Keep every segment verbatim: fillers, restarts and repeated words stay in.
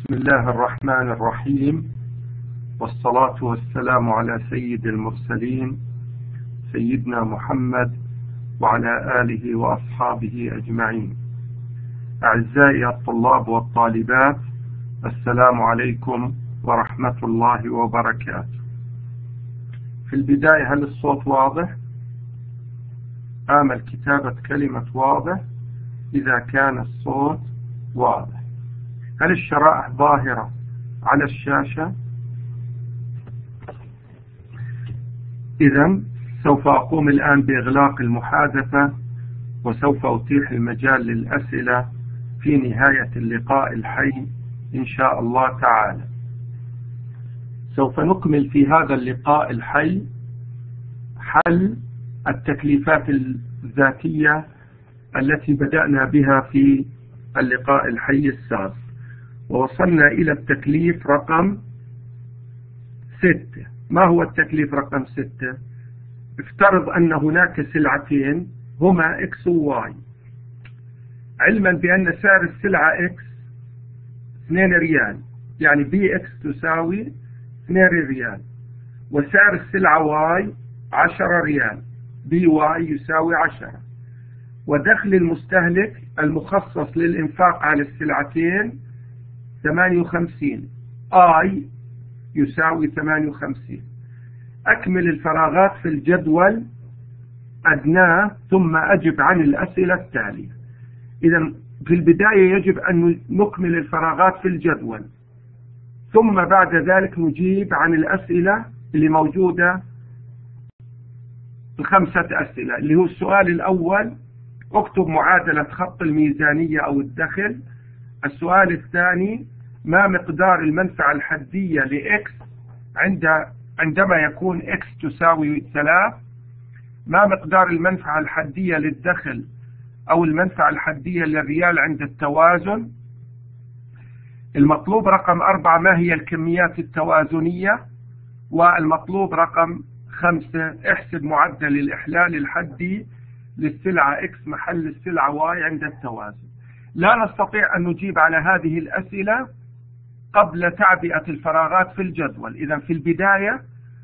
بسم الله الرحمن الرحيم، والصلاة والسلام على سيد المرسلين سيدنا محمد وعلى آله وأصحابه أجمعين. أعزائي الطلاب والطالبات، السلام عليكم ورحمة الله وبركاته. في البداية، هل الصوت واضح؟ آمل كتابة كلمة واضح إذا كان الصوت واضح. هل الشرائح ظاهرة على الشاشة؟ إذن سوف أقوم الآن بإغلاق المحادثة، وسوف أتيح المجال للأسئلة في نهاية اللقاء الحي إن شاء الله تعالى. سوف نكمل في هذا اللقاء الحي حل التكليفات الذاتية التي بدأنا بها في اللقاء الحي السابق، ووصلنا إلى التكليف رقم ستة. ما هو التكليف رقم ستة؟ افترض أن هناك سلعتين هما إكس وواي، علما بأن سعر السلعة إكس اثنين ريال، يعني بي إكس تساوي اثنين ريال، وسعر السلعة واي عشرة ريال، بي واي يساوي عشرة، ودخل المستهلك المخصص للإنفاق على السلعتين ثمانية وخمسين، آي يساوي ثمانية وخمسين. أكمل الفراغات في الجدول أدناه ثم أجب عن الأسئلة التالية. إذا في البداية يجب أن نكمل الفراغات في الجدول، ثم بعد ذلك نجيب عن الأسئلة اللي موجودة، الخمسة أسئلة، اللي هو السؤال الأول: اكتب معادلة خط الميزانية أو الدخل. السؤال الثاني: ما مقدار المنفعة الحدية لإكس عند عندما يكون إكس تساوي ثلاث؟ ما مقدار المنفعة الحدية للدخل أو المنفعة الحدية للريال عند التوازن؟ المطلوب رقم أربعة: ما هي الكميات التوازنية؟ والمطلوب رقم خمسة: احسب معدل الإحلال الحدي للسلعة إكس محل السلعة واي عند التوازن. لا نستطيع أن نجيب على هذه الأسئلة قبل تعبئة الفراغات في الجدول. إذا في البداية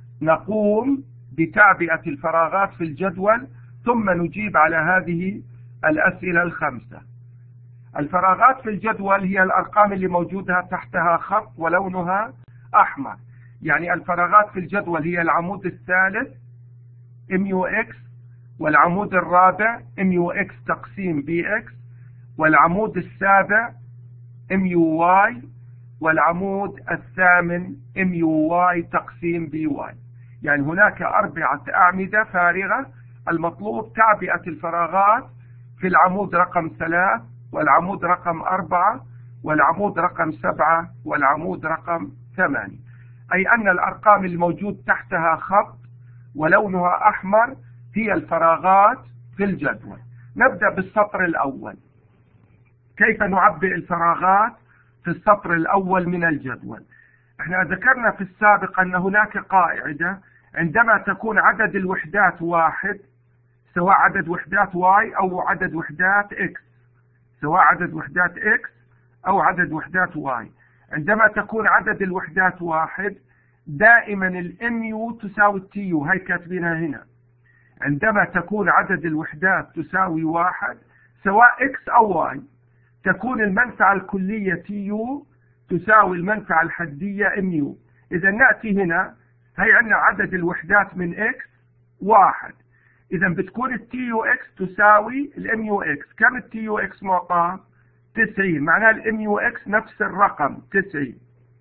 نقوم بتعبئة الفراغات في الجدول، ثم نجيب على هذه الأسئلة الخمسة. الفراغات في الجدول هي الأرقام اللي موجودة تحتها خط ولونها أحمر، يعني الفراغات في الجدول هي العمود الثالث ام يو اكس، والعمود الرابع ام يو اكس تقسيم بي اكس، والعمود السابع ام يو واي، والعمود الثامن ام يو واي تقسيم بي واي. يعني هناك أربعة أعمدة فارغة، المطلوب تعبئة الفراغات في العمود رقم ثلاث، والعمود رقم أربعة، والعمود رقم سبعة، والعمود رقم ثمانية. أي أن الأرقام الموجود تحتها خط ولونها أحمر هي الفراغات في الجدول. نبدأ بالسطر الأول. كيف نعبئ الفراغات في السطر الأول من الجدول؟ احنا ذكرنا في السابق أن هناك قاعدة: عندما تكون عدد الوحدات واحد، سواء عدد وحدات واي أو عدد وحدات إكس، سواء عدد وحدات إكس أو عدد وحدات واي، عندما تكون عدد الوحدات واحد دائما الام يو تساوي التي يو، هاي كاتبينها هنا. عندما تكون عدد الوحدات تساوي واحد سواء إكس أو واي، تكون المنفعة الكلية تي يو تساوي المنفعة الحدية ام يو. إذا نأتي هنا، هي عندنا عدد الوحدات من إكس واحد، إذا بتكون التي يو إكس تساوي الام يو إكس. كم التي يو إكس معطى؟ تسعين، معناها الام يو إكس نفس الرقم تسعين.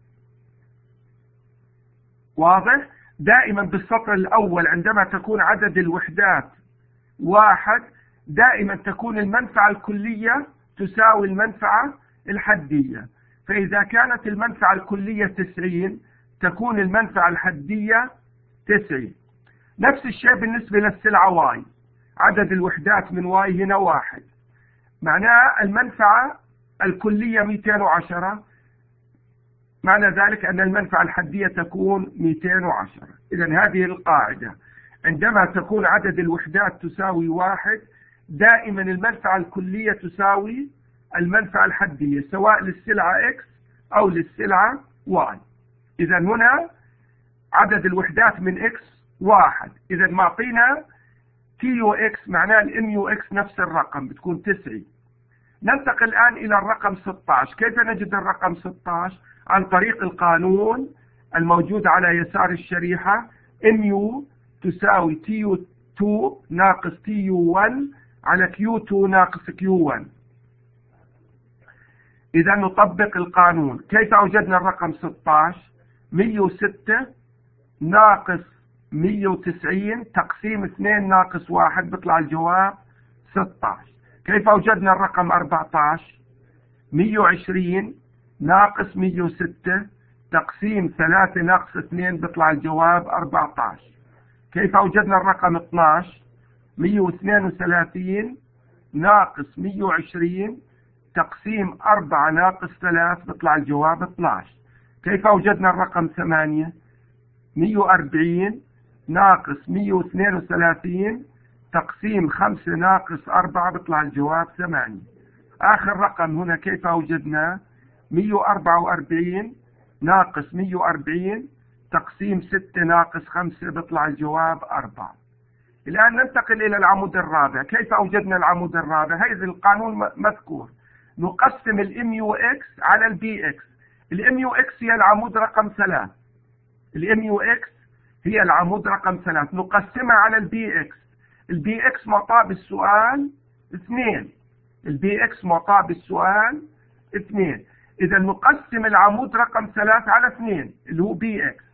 واضح؟ دائما بالسطر الأول عندما تكون عدد الوحدات واحد دائما تكون المنفعة الكلية تساوي المنفعة الحدية، فإذا كانت المنفعة الكلية تسعين تكون المنفعة الحدية تسعين. نفس الشيء بالنسبة للسلعة واي، عدد الوحدات من واي هنا واحد، معناه المنفعة الكلية مئتين وعشرة، معنى ذلك أن المنفعة الحدية تكون مئتين وعشرة. إذا هذه القاعدة: عندما تكون عدد الوحدات تساوي واحد دائما المنفعة الكلية تساوي المنفعة الحدية، سواء للسلعة إكس أو للسلعة واي. إذا هنا عدد الوحدات من إكس واحد. إذا معطينا تي يو إكس معناه الإم يو إكس نفس الرقم بتكون تسعة. ننتقل الآن إلى الرقم ستة عشر. كيف نجد الرقم ستة عشر؟ عن طريق القانون الموجود على يسار الشريحة. إم يو تساوي تي يو اثنين ناقص تي يو واحد على كيو اثنين ناقص كيو واحد. إذا نطبق القانون. كيف أوجدنا الرقم ستة عشر؟ مئة وستة ناقص مئة وتسعين تقسيم اثنين ناقص واحد بيطلع الجواب ستة عشر. كيف أوجدنا الرقم أربعة عشر؟ مئة وعشرين ناقص مئة وستة تقسيم ثلاثة ناقص اثنين بيطلع الجواب أربعة عشر. كيف أوجدنا الرقم اثني عشر؟ مئة واثنين وثلاثين ناقص مئة وعشرين تقسيم أربعة ناقص ثلاثة بيطلع الجواب اثني عشر. كيف أوجدنا الرقم ثمانية؟ مئة وأربعين ناقص مئة واثنين وثلاثين تقسيم خمسة ناقص أربعة بيطلع الجواب ثمانية. آخر رقم هنا كيف أوجدناه؟ مئة وأربعة وأربعين ناقص مئة وأربعين تقسيم ستة ناقص خمسة بيطلع الجواب أربعة. الآن ننتقل إلى العمود الرابع. كيف أوجدنا العمود الرابع؟ هذا القانون مذكور. نقسم الام يو اكس على البي اكس. الام يو اكس هي العمود رقم ثلاث. الام يو اكس هي العمود رقم ثلاث. نقسمها على البي اكس. البي اكس معطاه بالسؤال اثنين. البي اكس معطاه بالسؤال اثنين. إذا نقسم العمود رقم ثلاث على اثنين اللي هو بي اكس.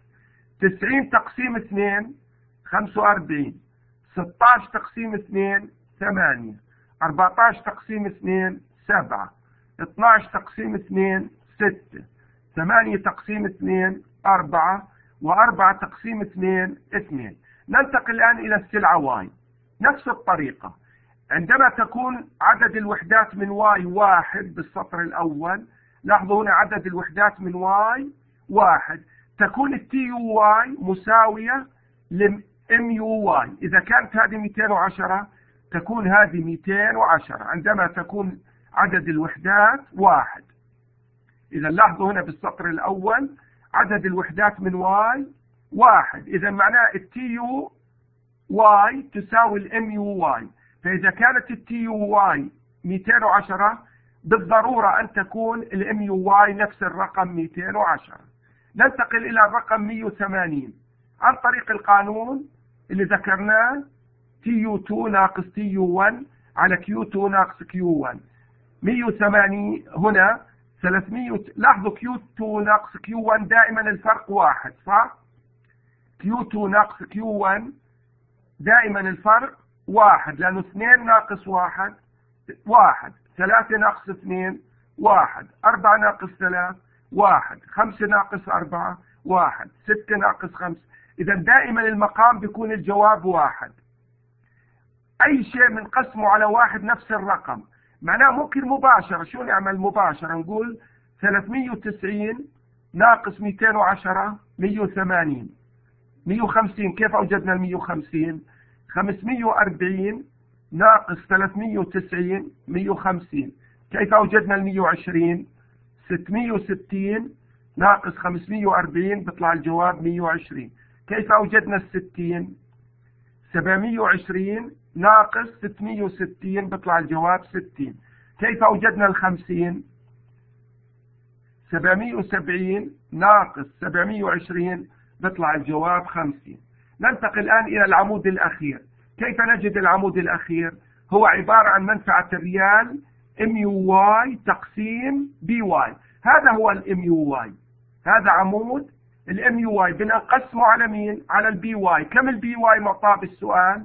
تسعين تقسيم اثنين خمسة وأربعين. ستة عشر تقسيم اثنين ثمانية. أربعة عشر تقسيم اثنين سبعة. اثني عشر تقسيم اثنين ستة. ثمانية تقسيم اثنين أربعة. وأربعة تقسيم اثنين اثنين. ننتقل الآن إلى السلعة واي. نفس الطريقة. عندما تكون عدد الوحدات من واي واحد بالسطر الأول. لاحظوا هنا عدد الوحدات من واي واحد. تكون التي يو واي مساوية لم يو واي. إذا كانت هذه مئتين وعشرة تكون هذه مئتين وعشرة عندما تكون عدد الوحدات واحد. إذا لاحظوا هنا بالسطر الأول عدد الوحدات من واي واحد. إذا معناه التي يو واي تساوي الام يو واي. فإذا كانت التي يو واي مئتين وعشرة بالضرورة أن تكون الام يو واي نفس الرقم مئتين وعشرة. ننتقل إلى الرقم مئة وثمانين عن طريق القانون اللي ذكرناه. تي يو اثنين ناقص تي يو واحد على كيو اثنين ناقص كيو واحد. مئة وثمانين هنا ثلاثمئة. لاحظوا كيو اثنين ناقص كيو واحد دائما الفرق واحد صح؟ كيو اثنين ناقص كيو واحد دائما الفرق واحد لأنه اثنين ناقص واحد واحد. ثلاثة ناقص اثنين واحد. أربعة ناقص ثلاث واحد. خمسة ناقص أربعة واحد. ستة ناقص خمسة. إذا دائما المقام بيكون الجواب واحد. أي شيء من قسمه على واحد نفس الرقم. معناه ممكن مباشرة. شو نعمل مباشرة؟ نقول ثلاثمئة وتسعين ناقص مئتين وعشرة مئة وثمانين. مئة وخمسين. كيف أوجدنا المئة وخمسين؟ خمسمئة وأربعين ناقص ثلاثمئة وتسعين مئة وخمسين. كيف أوجدنا المئة وعشرين؟ ستمئة وستين ناقص خمسمئة وأربعين بيطلع الجواب مئة وعشرين. كيف أوجدنا الستين؟ سبعمئة وعشرين ناقص ستمئة وستين بيطلع الجواب ستين. كيف أوجدنا الخمسين؟ سبعمئة وسبعين ناقص سبعمئة وعشرين بيطلع الجواب خمسين. ننتقل الآن إلى العمود الأخير. كيف نجد العمود الأخير؟ هو عبارة عن منفعة الريال ام يو واي تقسيم بي واي. هذا هو الام يو واي. هذا عمود الام يو واي. بنقسمه على مين؟ على البي واي. كم البي واي معطاه بالسؤال؟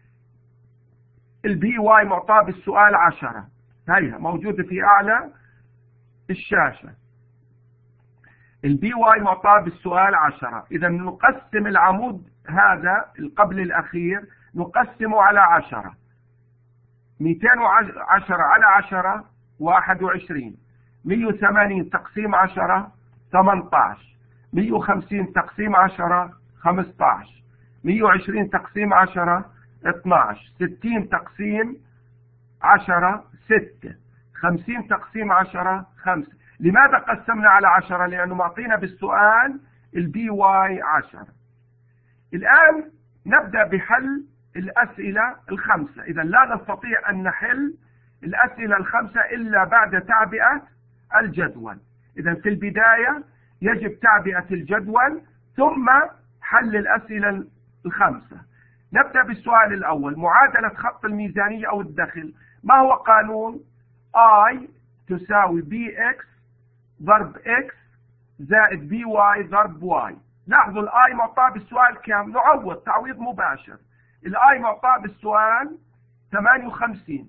البي واي معطاه بالسؤال عشرة. هيها موجودة في أعلى الشاشة. البي واي معطاه بالسؤال عشرة. إذا نقسم العمود هذا قبل الأخير نقسمه على عشرة. مئتين وعشرة على عشرة واحد وعشرين. مئة وثمانين تقسيم عشرة ثمانية عشر. مئة وخمسين تقسيم عشرة خمسة عشر. مئة وعشرين تقسيم عشرة اثني عشر. ستين تقسيم عشرة ستة. خمسين تقسيم عشرة خمسة. لماذا قسمنا على عشرة؟ لأنه معطينا بالسؤال البي واي عشرة. الآن نبدأ بحل الأسئلة الخمسة. إذا لا نستطيع أن نحل الأسئلة الخمسة إلا بعد تعبئة الجدول. إذا في البداية يجب تعبئة الجدول ثم حل الأسئلة الخمسة. نبدأ بالسؤال الأول، معادلة خط الميزانية أو الدخل. ما هو قانون I تساوي بي إكس ضرب إكس زائد بي واي ضرب واي؟ لاحظوا الآي معطاه بالسؤال كم؟ نعوض تعويض مباشر. الآي معطاه بالسؤال ثمانية وخمسين.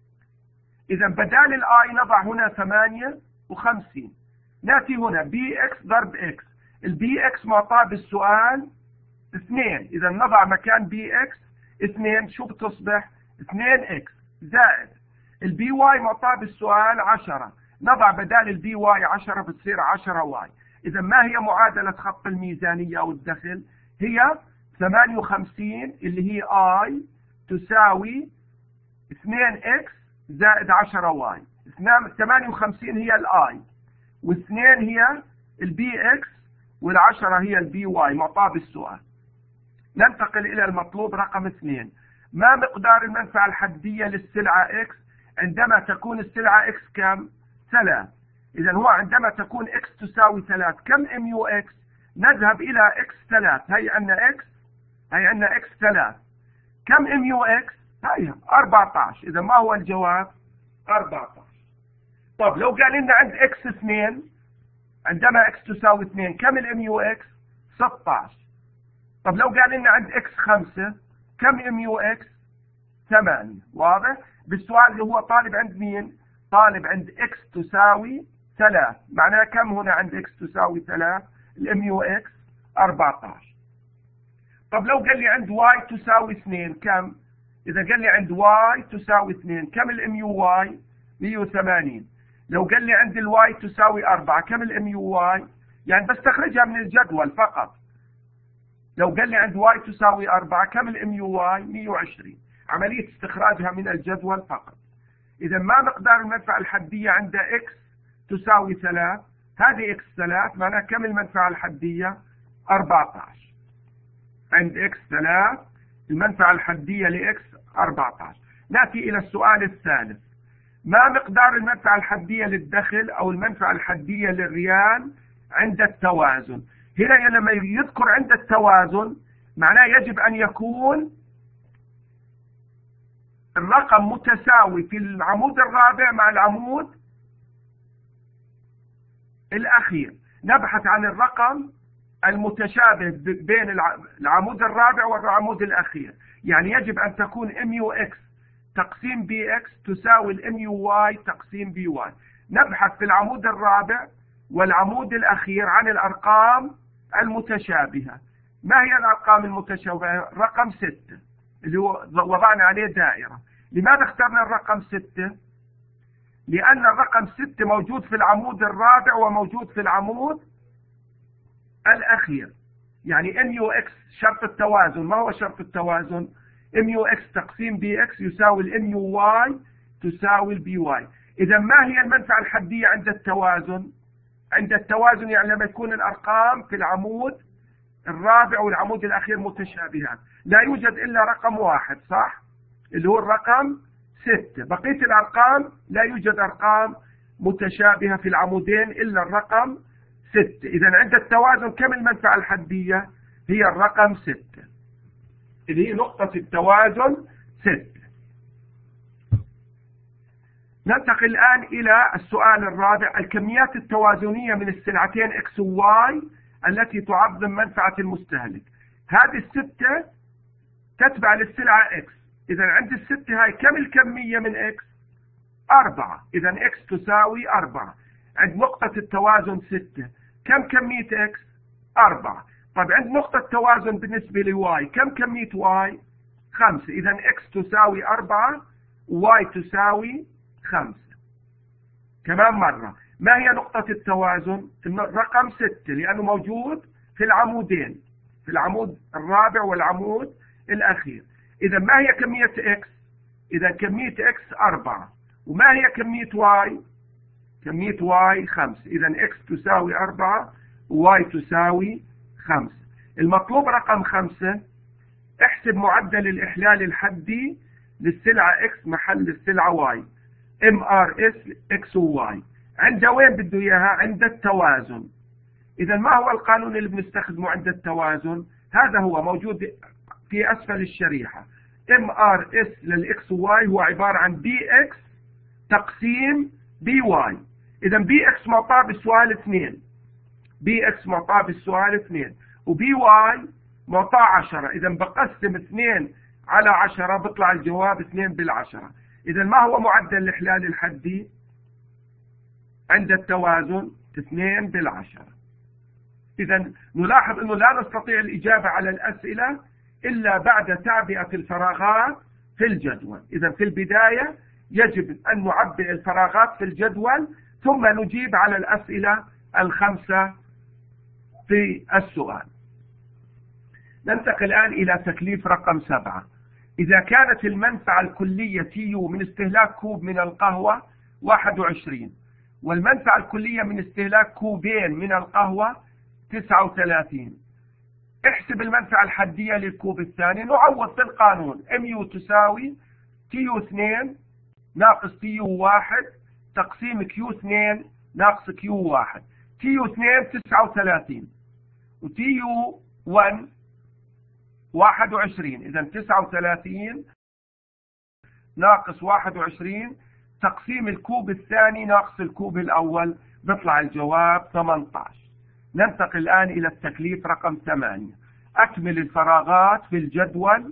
إذا بدال الآي نضع هنا ثمانية وخمسين. نأتي هنا بي إكس ضرب إكس. البي إكس معطاه بالسؤال اثنين. إذا نضع مكان بي إكس اثنين. شو بتصبح؟ اثنين إكس زائد البي واي معطاه بالسؤال عشرة. نضع بدال البي واي عشرة بتصير عشرة واي. إذا ما هي معادلة خط الميزانية أو الدخل؟ هي ثمانية وخمسين اللي هي آي تساوي اثنين إكس زائد عشرة واي. ثمانية وخمسين هي الآي واثنين هي البي إكس والعشرة هي البي واي معطاه بالسؤال. ننتقل إلى المطلوب رقم اثنين. ما مقدار المنفعة الحدية للسلعة إكس عندما تكون السلعة إكس كم؟ ثلاث. إذا هو عندما تكون إكس تساوي ثلاث، كم إم يو إكس؟ نذهب إلى إكس ثلاث. هي عندنا إكس، هي عندنا إكس ثلاث. كم إم يو إكس؟ هي أربعة عشر. إذا ما هو الجواب؟ أربعة عشر. طب لو قال لنا عند إكس اثنين، عندما إكس تساوي اثنين، كم الإم يو إكس؟ ستة عشر. طب لو قال لنا عند إكس خمسة، كم إم يو إكس؟ ثمانية. واضح؟ بالسؤال اللي هو طالب عند مين؟ طالب عند إكس تساوي ثلاث. معناها كم هنا عند إكس تساوي ثلاث؟ الإم يو إكس أربعة عشر. طب لو قال لي عند واي تساوي اثنين، كم؟ إذا قال لي عند واي تساوي اثنين، كم الإم يو واي؟ مئة وثمانين. لو قال لي عند الواي تساوي أربعة، كم الإم يو واي؟ يعني بستخرجها من الجدول فقط. لو قال لي عند واي تساوي أربعة، كم الإم يو واي؟ مئة وعشرين. عملية استخراجها من الجدول فقط. إذا ما مقدار المنفعة الحدية عند إكس تساوي ثلاث؟ هذه إكس ثلاث، معناها كم المنفعة الحدية؟ أربعة عشر. عند إكس ثلاث المنفعة الحدية لإكس أربعة عشر. نأتي إلى السؤال الثالث. ما مقدار المنفعة الحدية للدخل أو المنفعة الحدية للريال عند التوازن؟ هنا لما يذكر عند التوازن معناه يجب أن يكون الرقم متساوي في العمود الرابع مع العمود الأخير. نبحث عن الرقم المتشابه بين العمود الرابع والعمود الأخير. يعني يجب أن تكون إم يو إكس تقسيم بي إكس تساوي الإم يو واي تقسيم بي واي. نبحث في العمود الرابع والعمود الأخير عن الأرقام المتشابهة. ما هي الأرقام المتشابهة؟ رقم ستة اللي هو وضعنا عليه دائرة. لماذا اخترنا الرقم ستة؟ لأن الرقم ستة موجود في العمود الرابع وموجود في العمود الأخير. يعني إم يو إكس شرط التوازن. ما هو شرط التوازن؟ إم يو إكس تقسيم بي إكس يساوي الإم يو واي تساوي البي واي. إذا ما هي المنفعة الحدية عند التوازن؟ عند التوازن يعني لما يكون الأرقام في العمود الرابع والعمود الأخير متشابهات. لا يوجد إلا رقم واحد، صح؟ اللي هو الرقم ستة. بقية الأرقام لا يوجد أرقام متشابهة في العمودين إلا الرقم ستة. إذا عند التوازن كم المنفعة الحدية؟ هي الرقم ستة اللي هي نقطة التوازن ستة. ننتقل الآن إلى السؤال الرابع. الكميات التوازنية من السلعتين إكس وواي التي تعظم منفعة المستهلك. هذه الستة تتبع للسلعة إكس. إذا عند الستة هاي كم الكمية من إكس؟ أربعة. إذا إكس تساوي أربعة. عند نقطة التوازن ستة، كم كمية إكس؟ أربعة. طيب عند نقطة توازن بالنسبة لواي، كم كمية واي؟ خمسة. إذا إكس تساوي أربعة وواي تساوي خمسة. كمان مرة، ما هي نقطة التوازن؟ الرقم ستة لأنه موجود في العمودين، في العمود الرابع والعمود الأخير. إذا ما هي كمية إكس؟ إذا كمية إكس أربعة. وما هي كمية واي؟ كمية واي خمسة، إذا اكس تساوي أربعة وواي تساوي خمسة. المطلوب رقم خمسة، احسب معدل الإحلال الحدي للسلعة اكس محل السلعة واي، ام ار اس اكس وواي. عند وين بده اياها؟ عند التوازن. إذا ما هو القانون اللي بنستخدمه عند التوازن؟ هذا هو موجود في أسفل الشريحة. ام ار اس للإكس وواي هو عبارة عن بي إكس تقسيم بي واي. إذا بي إكس معطاه بالسؤال اثنين، بي إكس معطاه بالسؤال اثنين، وبي واي معطاه عشرة. إذا بقسم اثنين على عشرة بيطلع الجواب اثنين بالعشرة. إذا ما هو معدل الإحلال الحدي عند التوازن؟ اثنين بالعشرة. إذا نلاحظ أنه لا نستطيع الإجابة على الأسئلة إلا بعد تعبئة الفراغات في الجدول. إذا في البداية يجب أن نعبئ الفراغات في الجدول ثم نجيب على الأسئلة الخمسة في السؤال. ننتقل الآن إلى تكليف رقم سبعة. إذا كانت المنفعة الكلية تيو من استهلاك كوب من القهوة واحد وعشرين، والمنفعة الكلية من استهلاك كوبين من القهوة تسعة وثلاثين، احسب المنفعة الحدية للكوب الثاني. نعوض في القانون، ام يو تساوي تيو اثنين ناقص تيو واحد تقسيم كيو اثنين ناقص كيو واحد. تيو اثنين تسعة وثلاثين وتيو واحد واحد وعشرين، إذا تسعة وثلاثين ناقص واحد وعشرين تقسيم الكوب الثاني ناقص الكوب الأول، بيطلع الجواب ثمانية عشر. ننتقل الآن إلى التكليف رقم ثمانية. أكمل الفراغات في الجدول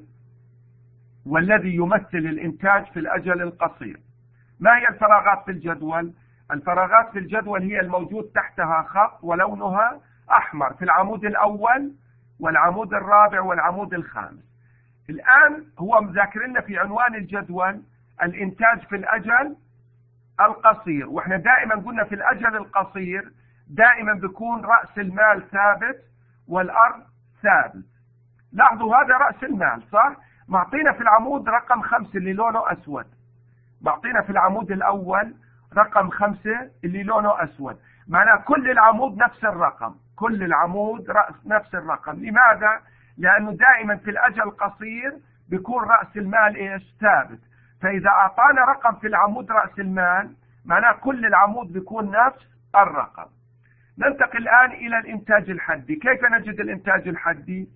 والذي يمثل الإنتاج في الأجل القصير. ما هي الفراغات في الجدول؟ الفراغات في الجدول هي الموجود تحتها خط ولونها أحمر في العمود الأول والعمود الرابع والعمود الخامس. الآن هو مذاكر لنا في عنوان الجدول الإنتاج في الأجل القصير، وإحنا دائما قلنا في الأجل القصير دائما بيكون رأس المال ثابت والأرض ثابت. لاحظوا هذا رأس المال صح؟ معطينا في العمود رقم خمسة اللي لونه أسود، معطينا في العمود الأول رقم خمسة اللي لونه أسود، معناه كل العمود نفس الرقم، كل العمود رأس نفس الرقم. لماذا؟ لأنه دائما في الأجل القصير بيكون رأس المال إيش؟ ثابت. فإذا أعطانا رقم في العمود رأس المال معناه كل العمود بيكون نفس الرقم. ننتقل الآن إلى الإنتاج الحدي. كيف نجد الإنتاج الحدي؟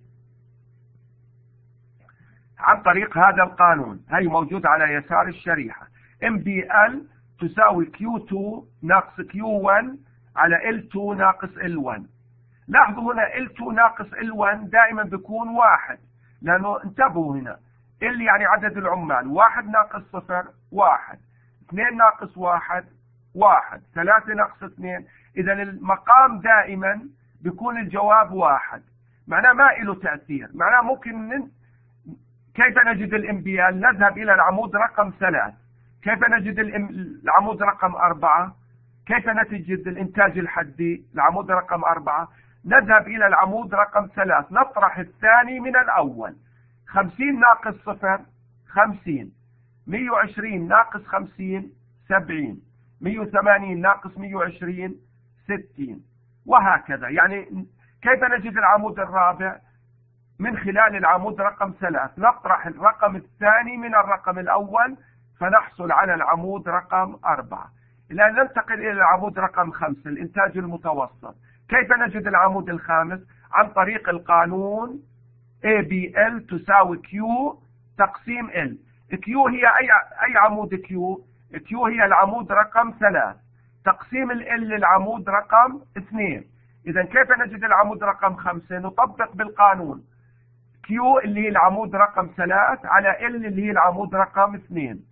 عن طريق هذا القانون، هي موجود على يسار الشريحة. ام بي ال تساوي كيو اثنين ناقص كيو واحد على ال اثنين ناقص ال واحد. لاحظوا هنا ال اثنين ناقص ال واحد دائما بيكون واحد، لأنه انتبهوا هنا ال يعني عدد العمال، واحد ناقص صفر واحد، اثنين ناقص واحد واحد، ثلاثة ناقص اثنين. إذا المقام دائما بيكون الجواب واحد، معناه ما له تأثير. معناه ممكن من... كيف نجد الام بي ال؟ نذهب إلى العمود رقم ثلاث. كيف نجد الام... العمود رقم أربعة؟ كيف نجد الإنتاج الحدي؟ العمود رقم أربعة. نذهب إلى العمود رقم ثلاث، نطرح الثاني من الأول. خمسين ناقص صفر خمسين، مئة وعشرين ناقص خمسين سبعين، مئة وثمانين ناقص مئة وعشرين ستين، وهكذا. يعني كيف نجد العمود الرابع؟ من خلال العمود رقم ثلاث، نطرح الرقم الثاني من الرقم الأول فنحصل على العمود رقم أربعة. الآن ننتقل إلى العمود رقم خمسة، الإنتاج المتوسط. كيف نجد العمود الخامس؟ عن طريق القانون إيه بي إل تساوي Q تقسيم L. Q هي أي أي عمود Q؟ Q هي العمود رقم ثلاث تقسيم ال L للعمود رقم اثنين. إذا كيف نجد العمود رقم خمسة؟ نطبق بالقانون Q اللي هي العمود رقم ثلاث على L اللي هي العمود رقم اثنين.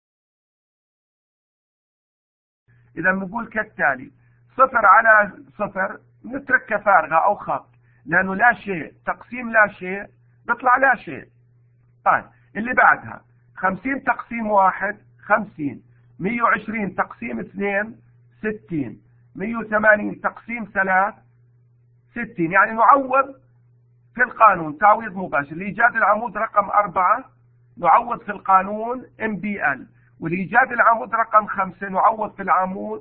إذا بنقول كالتالي: صفر على صفر نتركها فارغة أو خط، لأنه لا شيء تقسيم لا شيء بيطلع لا شيء. طيب اللي بعدها خمسين تقسيم واحد خمسين، مئة وعشرين تقسيم اثنين ستين، مئة وثمانين تقسيم ثلاث ستين. يعني نعوض في القانون تعويض مباشر. لإيجاد العمود رقم أربعة نعوض في القانون إم بي إل، ولإيجاد العمود رقم خمسة نعوض في العمود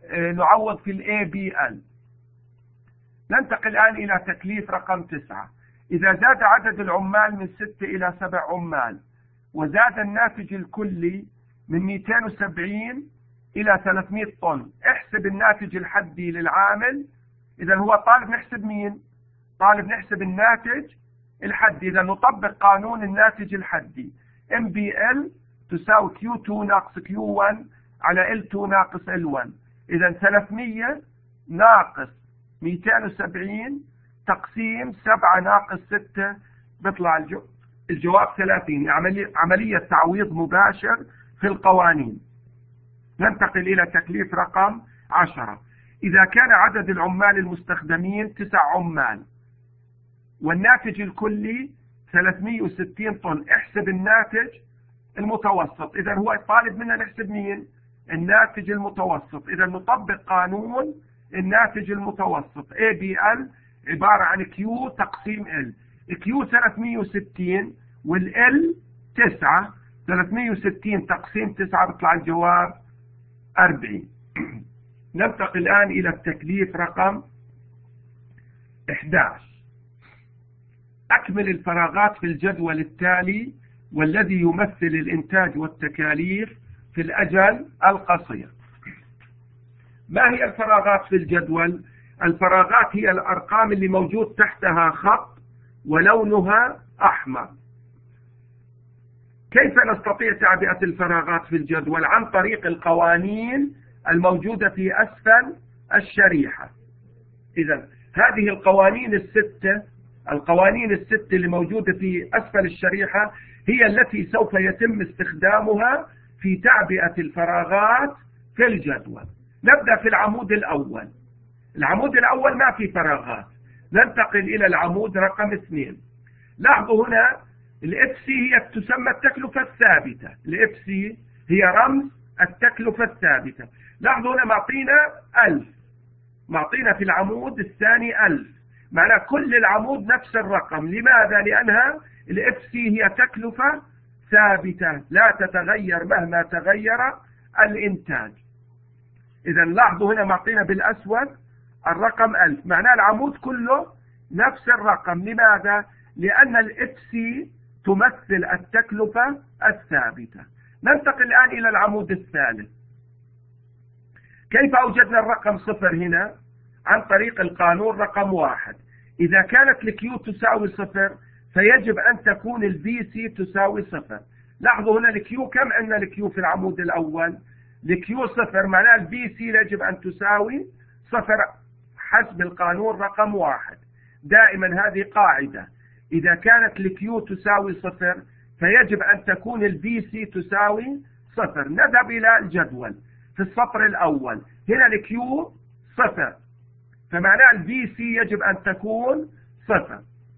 نعوض في الاي بي ال. ننتقل الآن إلى تكليف رقم تسعة. إذا زاد عدد العمال من ستة إلى سبع عمال وزاد الناتج الكلي من مئتين وسبعين إلى ثلاثمئة طن، احسب الناتج الحدي للعامل. إذا هو طالب نحسب مين؟ طالب نحسب الناتج الحدي. إذا نطبق قانون الناتج الحدي، ام بي ال تساوي كيو اثنين ناقص كيو واحد على ال اثنين ناقص ال واحد. إذا ثلاثمئة ناقص مئتين وسبعين تقسيم سبعة ناقص ستة بيطلع الجو... الجواب ثلاثين. عملية... عملية تعويض مباشر في القوانين. ننتقل إلى تكليف رقم عشرة. إذا كان عدد العمال المستخدمين تسع عمال والناتج الكلي ثلاثمئة وستين طن، احسب الناتج المتوسط. إذا هو طالب منا نحسب مين؟ الناتج المتوسط. إذا نطبق قانون الناتج المتوسط. اي بي ال عبارة عن كيو تقسيم ال. كيو ثلاثمئة وستين والال تسعة. ثلاثمئة وستين تقسيم تسعة بيطلع الجواب أربعين. ننتقل الآن إلى التكليف رقم إحدى عشر. أكمل الفراغات في الجدول التالي والذي يمثل الإنتاج والتكاليف في الأجل القصير. ما هي الفراغات في الجدول؟ الفراغات هي الأرقام اللي موجود تحتها خط ولونها أحمر. كيف نستطيع تعبئة الفراغات في الجدول؟ عن طريق القوانين الموجودة في أسفل الشريحة. إذا هذه القوانين الستة القوانين الستة اللي موجودة في أسفل الشريحة هي التي سوف يتم استخدامها في تعبئة الفراغات في الجدول. نبدأ في العمود الأول. العمود الأول ما في فراغات. ننتقل إلى العمود رقم اثنين. لاحظوا هنا الاف سي هي تسمى التكلفة الثابتة. الاف سي هي رمز التكلفة الثابتة. لاحظوا هنا معطينا ألف، معطينا في العمود الثاني ألف، معناه كل العمود نفس الرقم. لماذا؟ لأنها الاف سي هي تكلفة ثابتة لا تتغير مهما تغير الإنتاج. إذا لاحظوا هنا معطينا بالأسود الرقم ألف، معناه العمود كله نفس الرقم. لماذا؟ لأن الاف سي تمثل التكلفة الثابتة. ننتقل الآن إلى العمود الثالث. كيف أوجدنا الرقم صفر هنا؟ عن طريق القانون رقم واحد. إذا كانت الكيو تساوي صفر فيجب أن تكون البي سي تساوي صفر. لاحظوا هنا الكيو كم عندنا؟ الكيو في العمود الأول الكيو صفر، معناه البي سي يجب أن تساوي صفر حسب القانون رقم واحد. دائما هذه قاعدة، إذا كانت الكيو تساوي صفر فيجب أن تكون البي سي تساوي صفر. نذهب إلى الجدول في السطر الأول. هنا الكيو صفر، فمعناه البي سي يجب أن تكون صفر.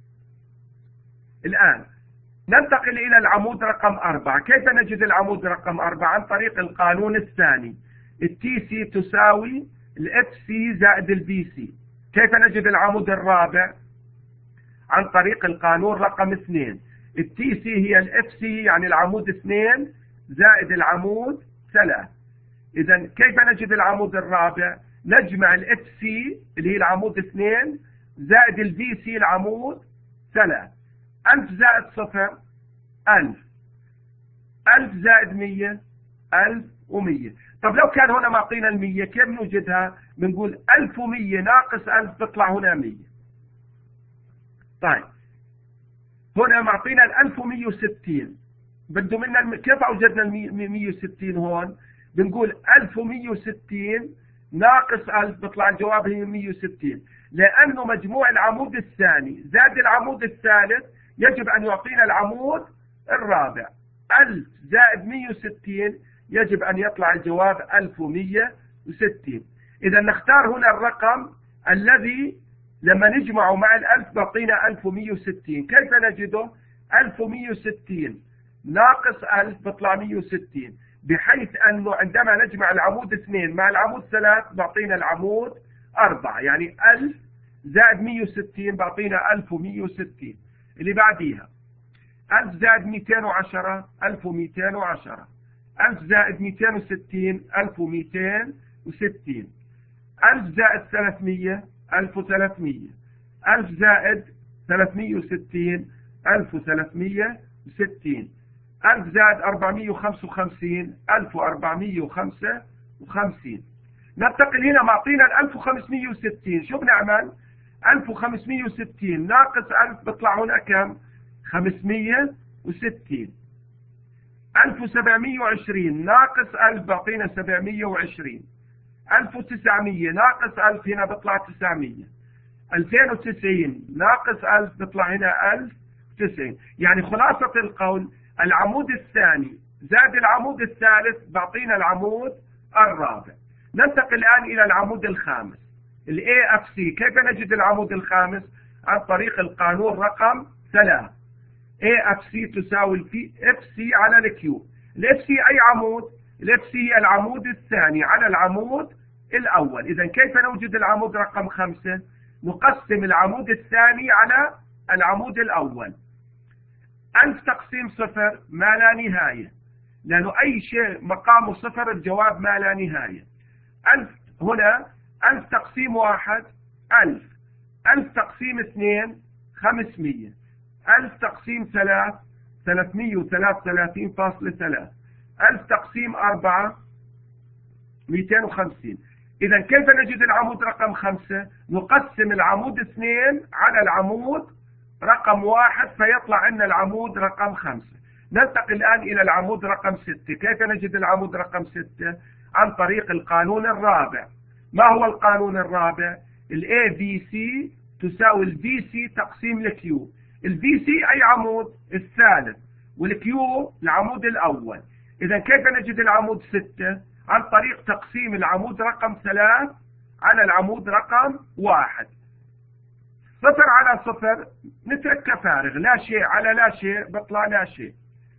الآن ننتقل إلى العمود رقم أربعة. كيف نجد العمود رقم أربعة؟ عن طريق القانون الثاني. التي سي تساوي الاف سي زائد البي سي. كيف نجد العمود الرابع؟ عن طريق القانون رقم اثنين. التي سي هي الاف سي يعني العمود اثنين زائد العمود ثلاث. إذا كيف نجد العمود الرابع؟ نجمع الاف سي اللي هي العمود اثنين زائد البي سي العمود ثلاث. ألف زائد صفر ألف، ألف زائد مية ألف ومية. طب لو كان هنا معطينا المية كيف نوجدها؟ بنقول ألف ومية ناقص ألف تطلع هنا مية. طيب هنا معطينا الألف ومية وستين، بده منا كيف أوجدنا المية وستين هون؟ بنقول ألف ومية وستين ناقص ألف بيطلع الجواب هي مية وستين، لأنه مجموع العمود الثاني زاد العمود الثالث يجب أن يعطينا العمود الرابع. ألف زائد مية وستين يجب أن يطلع الجواب ألف ومية وستين. إذا نختار هنا الرقم الذي لما نجمعه مع الألف بيعطينا ألف ومية وستين. كيف نجده؟ ألف ومية وستين ناقص ألف بيطلع مية وستين، بحيث أنه عندما نجمع العمود اثنين مع العمود ثلاث بيعطينا العمود أربعة، يعني ألف زائد مية وستين بيعطينا ألف ومية وستين. اللي بعديها ألف زائد مئتين وعشرة ألف ومئتين وعشرة، ألف زائد مئتين وستين ألف ومئتين وستين. ألف زائد ثلاثمية ألف وثلاثمية. ألف زائد ثلاثمية وستين ألف وثلاثمية وستين. ألف زائد أربعمية وخمسة وخمسين ألف وأربعمية وخمسة وخمسين. ننتقل هنا معطينا الألف وخمسمية وستين. شو بنعمل؟ ألف وخمسمية وستين ناقص ألف بيطلع هنا كم؟ خمسمية وستين. ألف وسبعمية وعشرين ناقص ألف بعطينا سبعمية وعشرين. ألف وتسعمية ناقص ألف هنا بيطلع تسعمية. ألفين وتسعين ناقص ألف بيطلع هنا ألف وتسعين. يعني خلاصة القول العمود الثاني زائد العمود الثالث بعطينا العمود الرابع. ننتقل الآن إلى العمود الخامس ال إيه إف سي. كيف نجد العمود الخامس؟ عن طريق القانون رقم ثلاثة. إيه إف سي تساوي ال إف سي على ال كيو. ال إف سي أي عمود؟ ال إف سي هي العمود الثاني على العمود الأول. إذا كيف نوجد العمود رقم خمسة؟ نقسم العمود الثاني على العمود الأول. ألف تقسيم صفر ما لا نهاية، لأنه أي شيء مقامه صفر الجواب ما لا نهاية. ألف هنا ألف تقسيم واحد ألف. ألف تقسيم اثنين خمسمية. ألف تقسيم ثلاث ثلاثمية وثلاثة وثلاثين فاصلة ثلاثة. ألف تقسيم أربعة مئتين وخمسين. إذا كيف نجد العمود رقم خمسة؟ نقسم العمود اثنين على العمود رقم واحد فيطلع عندنا العمود رقم خمسة. ننتقل الآن إلى العمود رقم ستة. كيف نجد العمود رقم ستة؟ عن طريق القانون الرابع. ما هو القانون الرابع؟ ال إيه بي سي تساوي ال بي سي تقسيم ال كيو. ال بي سي أي عمود؟ الثالث، والكيو العمود الأول. إذا كيف نجد العمود ستة؟ عن طريق تقسيم العمود رقم ثلاث على العمود رقم واحد. صفر على صفر نترك كفارغ، لا شيء على لا شيء بطلع لا شيء.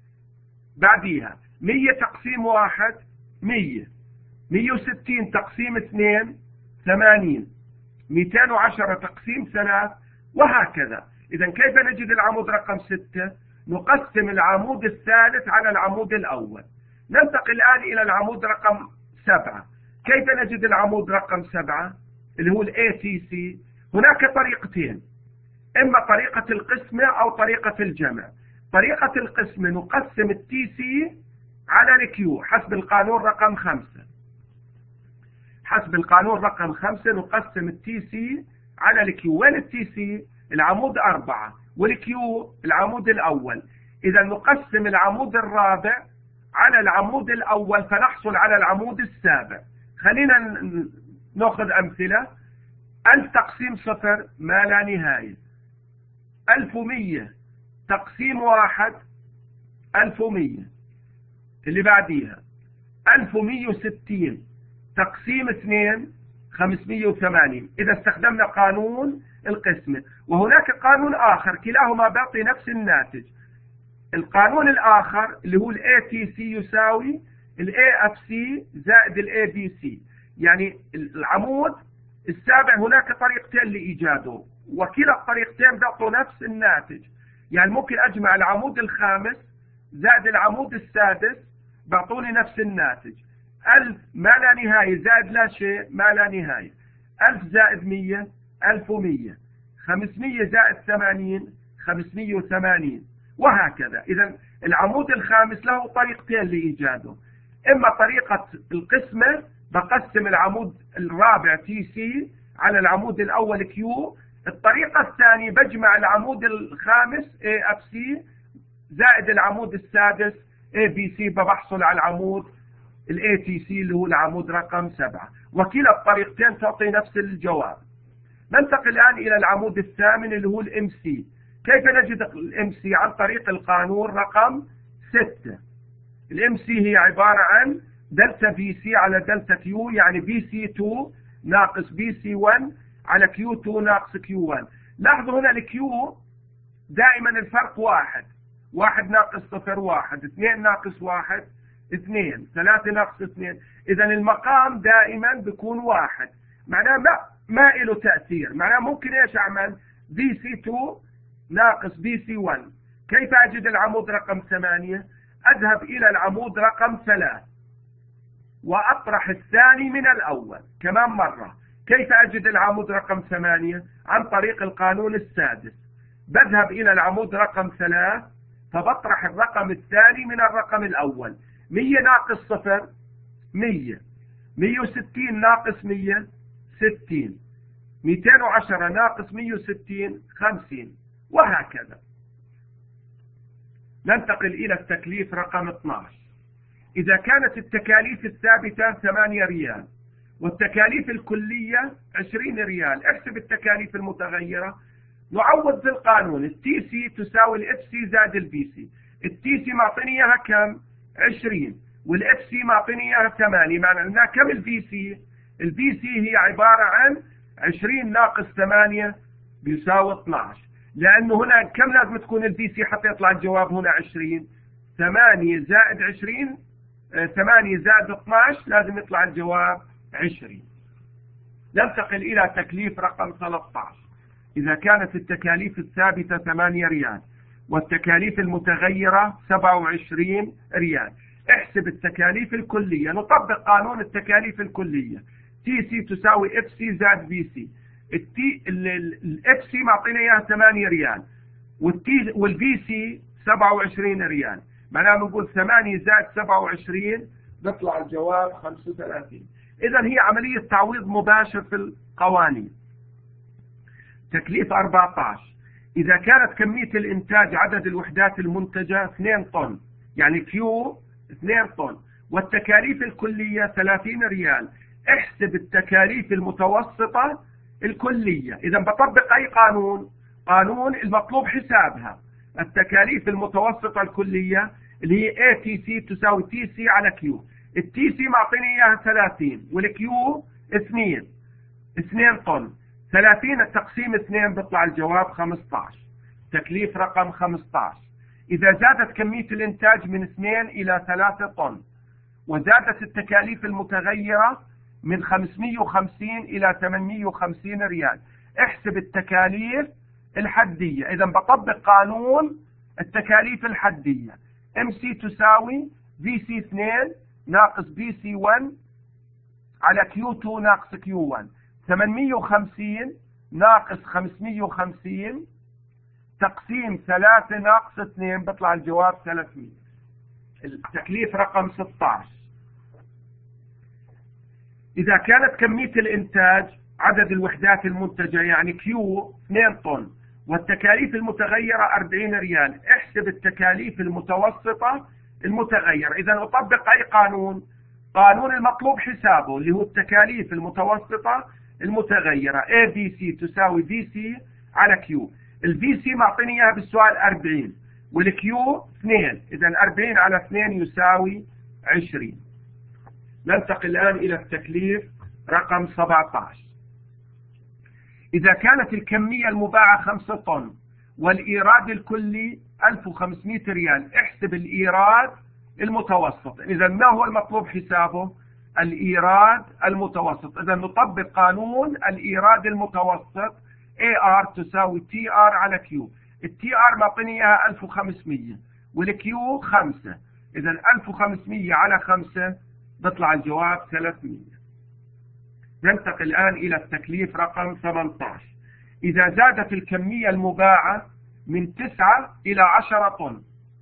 بعديها مية تقسيم واحد مية. مية وستين تقسيم اثنين ثمانين. مئتين وعشرة تقسيم ثلاث، وهكذا. إذا كيف نجد العمود رقم ستة؟ نقسم العمود الثالث على العمود الأول. ننتقل الآن إلى العمود رقم سبعة. كيف نجد العمود رقم سبعة اللي هو ال إيه تي سي؟ هناك طريقتين، إما طريقة القسمة أو طريقة الجمع. طريقة القسمة نقسم التي سي على الكيو حسب القانون رقم خمسة. حسب القانون رقم خمسة نقسم التي سي على الكيو. وين التي سي؟ العمود أربعة، والكيو العمود الأول. إذا نقسم العمود الرابع على العمود الأول فنحصل على العمود السابع. خلينا نأخذ أمثلة. ألف تقسيم صفر ما لا نهاية. ألف ومية تقسيم واحد ألف ومية. اللي بعديها ألف ومية وستين تقسيم اثنين خمسمية وثمانين. إذا استخدمنا قانون القسمة. وهناك قانون آخر كلاهما بيعطي نفس الناتج. القانون الآخر اللي هو ال إيه تي سي يساوي ال إيه إف سي زائد ال إيه بي سي. يعني العمود السابع هناك طريقتين لإيجاده، وكلا الطريقتين بيعطوا نفس الناتج. يعني ممكن أجمع العمود الخامس زائد العمود السادس بيعطوني نفس الناتج. ألف ما لا نهاية زائد لا شيء ما لا نهاية. ألف زائد مية ألف ومية. خمسمية زائد ثمانين خمسمية وثمانين، وهكذا. إذا العمود الخامس له طريقتين لإيجاده. إما طريقة القسمة بقسم العمود الرابع تي سي على العمود الأول كيو. الطريقة الثانية بجمع العمود الخامس إيه إف سي زائد العمود السادس إيه بي سي بحصل على العمود ال إيه تي سي اللي هو العمود رقم سبعة. وكلا الطريقتين تعطي نفس الجواب. ننتقل الآن إلى العمود الثامن اللي هو الام سي. كيف نجد الام سي؟ عن طريق القانون رقم ستة. الام سي هي عبارة عن دلتا في سي على دلتا كيو، يعني بي سي اثنين ناقص بي سي واحد على كيو اثنين ناقص كيو واحد. لاحظوا هنا الكيو دائما الفرق واحد. واحد ناقص صفر واحد، اثنين ناقص واحد اثنين، ثلاثة ناقص اثنين. إذا المقام دائما بيكون واحد، معناه ما ما له تأثير. معناه ممكن ايش اعمل؟ بي سي اثنين ناقص بي سي واحد. كيف أجد العمود رقم ثمانية؟ أذهب إلى العمود رقم ثلاثة وأطرح الثاني من الأول. كمان مرة، كيف أجد العمود رقم ثمانية؟ عن طريق القانون السادس. بذهب إلى العمود رقم ثلاث، فبطرح الرقم الثاني من الرقم الأول. مية ناقص صفر مية، مية وستين ناقص مية ستين، مئتين وعشرة ناقص مية وستين خمسين، وهكذا. ننتقل إلى التكليف رقم اثني عشر. إذا كانت التكاليف الثابتة ثمانية ريال والتكاليف الكلية عشرين ريال، احسب التكاليف المتغيرة. نعوض في القانون. التي سي تساوي الاف سي زائد البي سي. التي سي معطيني اياها كم؟ عشرين، والاف سي معطيني اياها ثمانية. معنى انها كم البي سي؟ البي سي هي عبارة عن عشرين ناقص ثمانية بيساوي اثني عشر. لانه هنا كم لازم تكون البي سي حتى يطلع الجواب هنا عشرين؟ ثمانية زائد عشرين، ثمانية زائد اثني عشر، لازم يطلع الجواب عشرين. ننتقل إلى تكليف رقم ثلاثة عشر. إذا كانت التكاليف الثابتة ثمانية ريال والتكاليف المتغيرة سبعة وعشرين ريال، احسب التكاليف الكلية. نطبق قانون التكاليف الكلية. تي سي تساوي اف سي زائد بي سي. التي الاف سي معطينا اياها ثمانية ريال والتي والبي سي سبعة وعشرين ريال. معناها بنقول ثمانية زائد سبعة وعشرين بيطلع الجواب خمسة وثلاثين. إذا هي عملية تعويض مباشر في القوانين. تكليف أربعة عشر. إذا كانت كمية الإنتاج عدد الوحدات المنتجة اثنين طن، يعني كيو اثنين طن، والتكاليف الكلية ثلاثين ريال، احسب التكاليف المتوسطة الكلية. إذا بطبق أي قانون؟ قانون المطلوب حسابها. التكاليف المتوسطة الكلية اللي هي اي تي سي تساوي تي سي على كيو. التي سي معطيني اياها ثلاثين والكيو اثنين، اثنين طن. ثلاثين التقسيم اثنين بيطلع الجواب خمسة عشر. تكليف رقم خمسة عشر. إذا زادت كمية الإنتاج من اثنين إلى ثلاثة طن وزادت التكاليف المتغيرة من خمسمئة وخمسين إلى ثمانمئة وخمسين ريال، احسب التكاليف الحدية. إذا بطبق قانون التكاليف الحدية. ام سي تساوي في سي اثنين ناقص بي سي واحد على كيو اثنين ناقص كيو واحد. ثمانمئة وخمسين ناقص خمسمئة وخمسين تقسيم ثلاثة ناقص اثنين بيطلع الجواب ثلاثمئة. التكليف رقم ستة عشر. إذا كانت كمية الإنتاج عدد الوحدات المنتجة يعني كيو اثنين طن والتكاليف المتغيرة أربعين ريال، احسب التكاليف المتوسطة المتغيرة. إذا أطبق أي قانون؟ قانون المطلوب حسابه اللي هو التكاليف المتوسطة المتغيرة. اي بي سي تساوي بي سي على كيو. البي سي معطيني اياها بالسؤال أربعين والكيو اثنين. إذا أربعين على اثنين يساوي عشرين. ننتقل الآن إلى التكليف رقم سبعة عشر. إذا كانت الكمية المباعة خمسة طن والإيراد الكلي ألف وخمسمئة ريال، احسب الإيراد المتوسط. إذا ما هو المطلوب حسابه؟ الإيراد المتوسط. إذا نطبق قانون الإيراد المتوسط. اي ار تساوي تي ار على كيو. التي ار معطيني اياها ألف وخمسمئة والكيو خمسة. إذا ألف وخمسمئة على خمسة بيطلع الجواب ثلاثمئة. ننتقل الآن إلى التكليف رقم ثمانية عشر. إذا زادت الكمية المباعة من تسعة إلى عشرة طن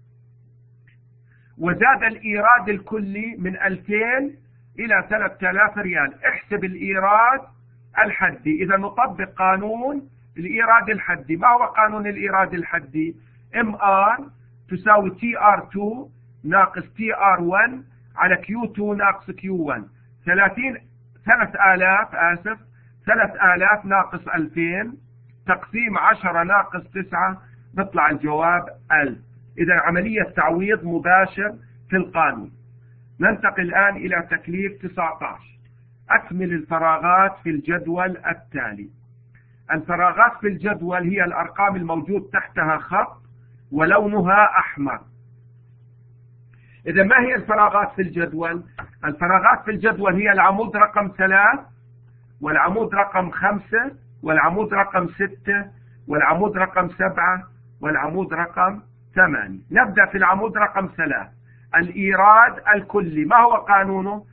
وزاد الإيراد الكلي من ألفين إلى ثلاثة آلاف ريال، احسب الإيراد الحدي. إذا نطبق قانون الإيراد الحدي. ما هو قانون الإيراد الحدي؟ ام ار تساوي تي ار اثنين ناقص تي ار واحد على كيو اثنين ناقص كيو واحد. ثلاثين ثلاثة آلاف آسف ثلاثة آلاف ناقص ألفين تقسيم عشرة ناقص تسعة بيطلع الجواب ألف. إذا عملية تعويض مباشر في القانون. ننتقل الآن إلى تكليف تسعة عشر. أكمل الفراغات في الجدول التالي. الفراغات في الجدول هي الأرقام الموجود تحتها خط ولونها أحمر. إذا ما هي الفراغات في الجدول؟ الفراغات في الجدول هي العمود رقم ثلاث والعمود رقم خمسة والعمود رقم ستة والعمود رقم سبعة والعمود رقم ثمانية. نبدأ في العمود رقم ثلاث. الإيراد الكلي ما هو قانونه؟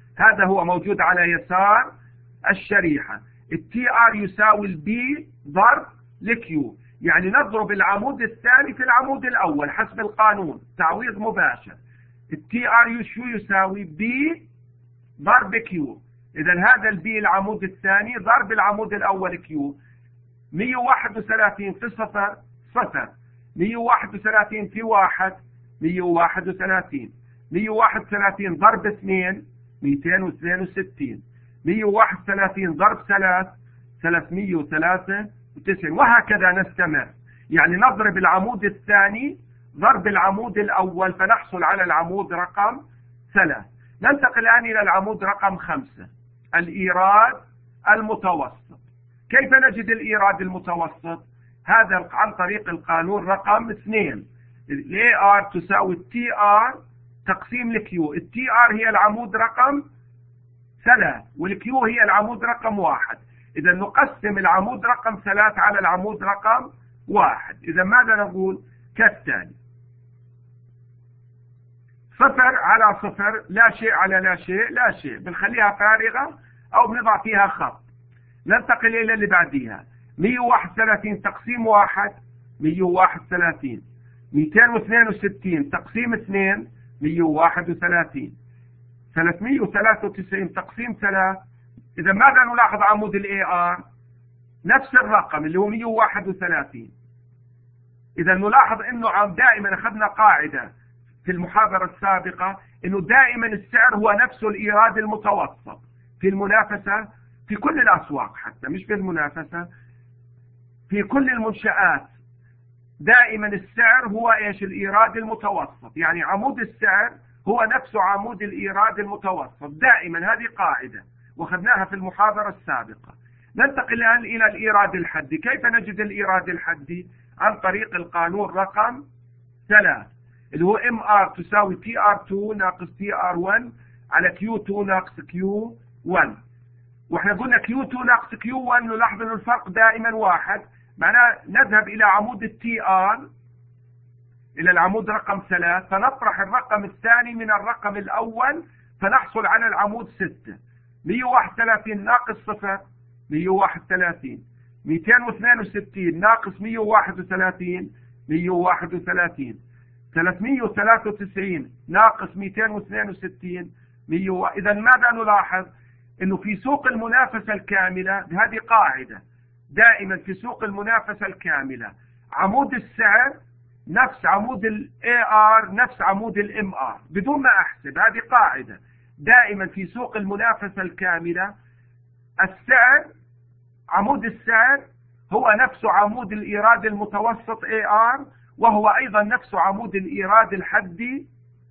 هذا هو موجود على يسار الشريحة. التي ار يساوي البي ضرب الكيو، يعني نضرب العمود الثاني في العمود الأول حسب القانون، تعويض مباشر. التي ار شو يساوي؟ بي ضرب كيو. إذا هذا البي العمود الثاني ضرب العمود الأول كيو. مئة وواحد وثلاثين في صفر صفر، مئة وواحد وثلاثين في واحد مئة وواحد وثلاثين، مئة وواحد وثلاثين ضرب اثنين مئتين واثنين وستين، مئة وواحد وثلاثين ضرب ثلاث ثلاثمئة وثلاثة وتسعين، وهكذا نستمر. يعني نضرب العمود الثاني ضرب العمود الأول فنحصل على العمود رقم ثلاث. ننتقل الآن إلى العمود رقم خمسة، الإيراد المتوسط. كيف نجد الإيراد المتوسط؟ هذا عن طريق القانون رقم اثنين. ال إيه آر تساوي ال تي آر تقسيم ال كيو. ال تي آر هي العمود رقم ثلاث والكيو هي العمود رقم واحد. إذا نقسم العمود رقم ثلاث على العمود رقم واحد. إذا ماذا نقول؟ كالتالي: صفر على صفر، لا شيء على لا شيء، لا شيء، بنخليها فارغة أو بنضع فيها خط. ننتقل إلى اللي بعديها: مئة وواحد وثلاثين تقسيم واحد مئة وواحد وثلاثين، مئتين واثنين وستين تقسيم اثنين مئة وواحد وثلاثين، ثلاثمئة وثلاثة وتسعين تقسيم ثلاث. إذا ماذا نلاحظ عمود ال إيه آر؟ نفس الرقم اللي هو مئة وواحد وثلاثين. إذا نلاحظ إنه دائما أخذنا قاعدة في المحاضرة السابقة إنه دائما السعر هو نفسه الإيراد المتوسط في المنافسة في كل الأسواق، حتى مش في المنافسة، في كل المنشآت دائما السعر هو ايش؟ الإيراد المتوسط. يعني عمود السعر هو نفسه عمود الإيراد المتوسط دائما، هذه قاعدة واخذناها في المحاضرة السابقة. ننتقل الآن إلى الإيراد الحدي. كيف نجد الإيراد الحدي؟ عن طريق القانون رقم ثلاث اللي هو إم آر تساوي تي آر اثنين ناقص تي آر واحد على كيو اثنين ناقص كيو واحد. واحنا قلنا كيو اثنين ناقص كيو واحد نلاحظ انه الفرق دائما واحد، معناه نذهب الى عمود التي ار الى العمود رقم ثلاث فنطرح الرقم الثاني من الرقم الاول فنحصل على العمود ستة. مئة وواحد وثلاثين ناقص صفر مئة وواحد وثلاثين، مئتين واثنين وستين ناقص مئة وواحد وثلاثين مئة وواحد وثلاثين، ثلاثمئة وثلاثة وتسعين ناقص مئتين واثنين وستين مئة و... إذا ماذا نلاحظ؟ انه في سوق المنافسة الكاملة، هذه قاعدة دائما في سوق المنافسة الكاملة، عمود السعر نفس عمود ال إيه آر نفس عمود ال إم آر بدون ما احسب. هذه قاعدة دائما في سوق المنافسة الكاملة، السعر عمود السعر هو نفسه عمود الإيراد المتوسط إيه آر، وهو ايضا نفسه عمود الإيراد الحدي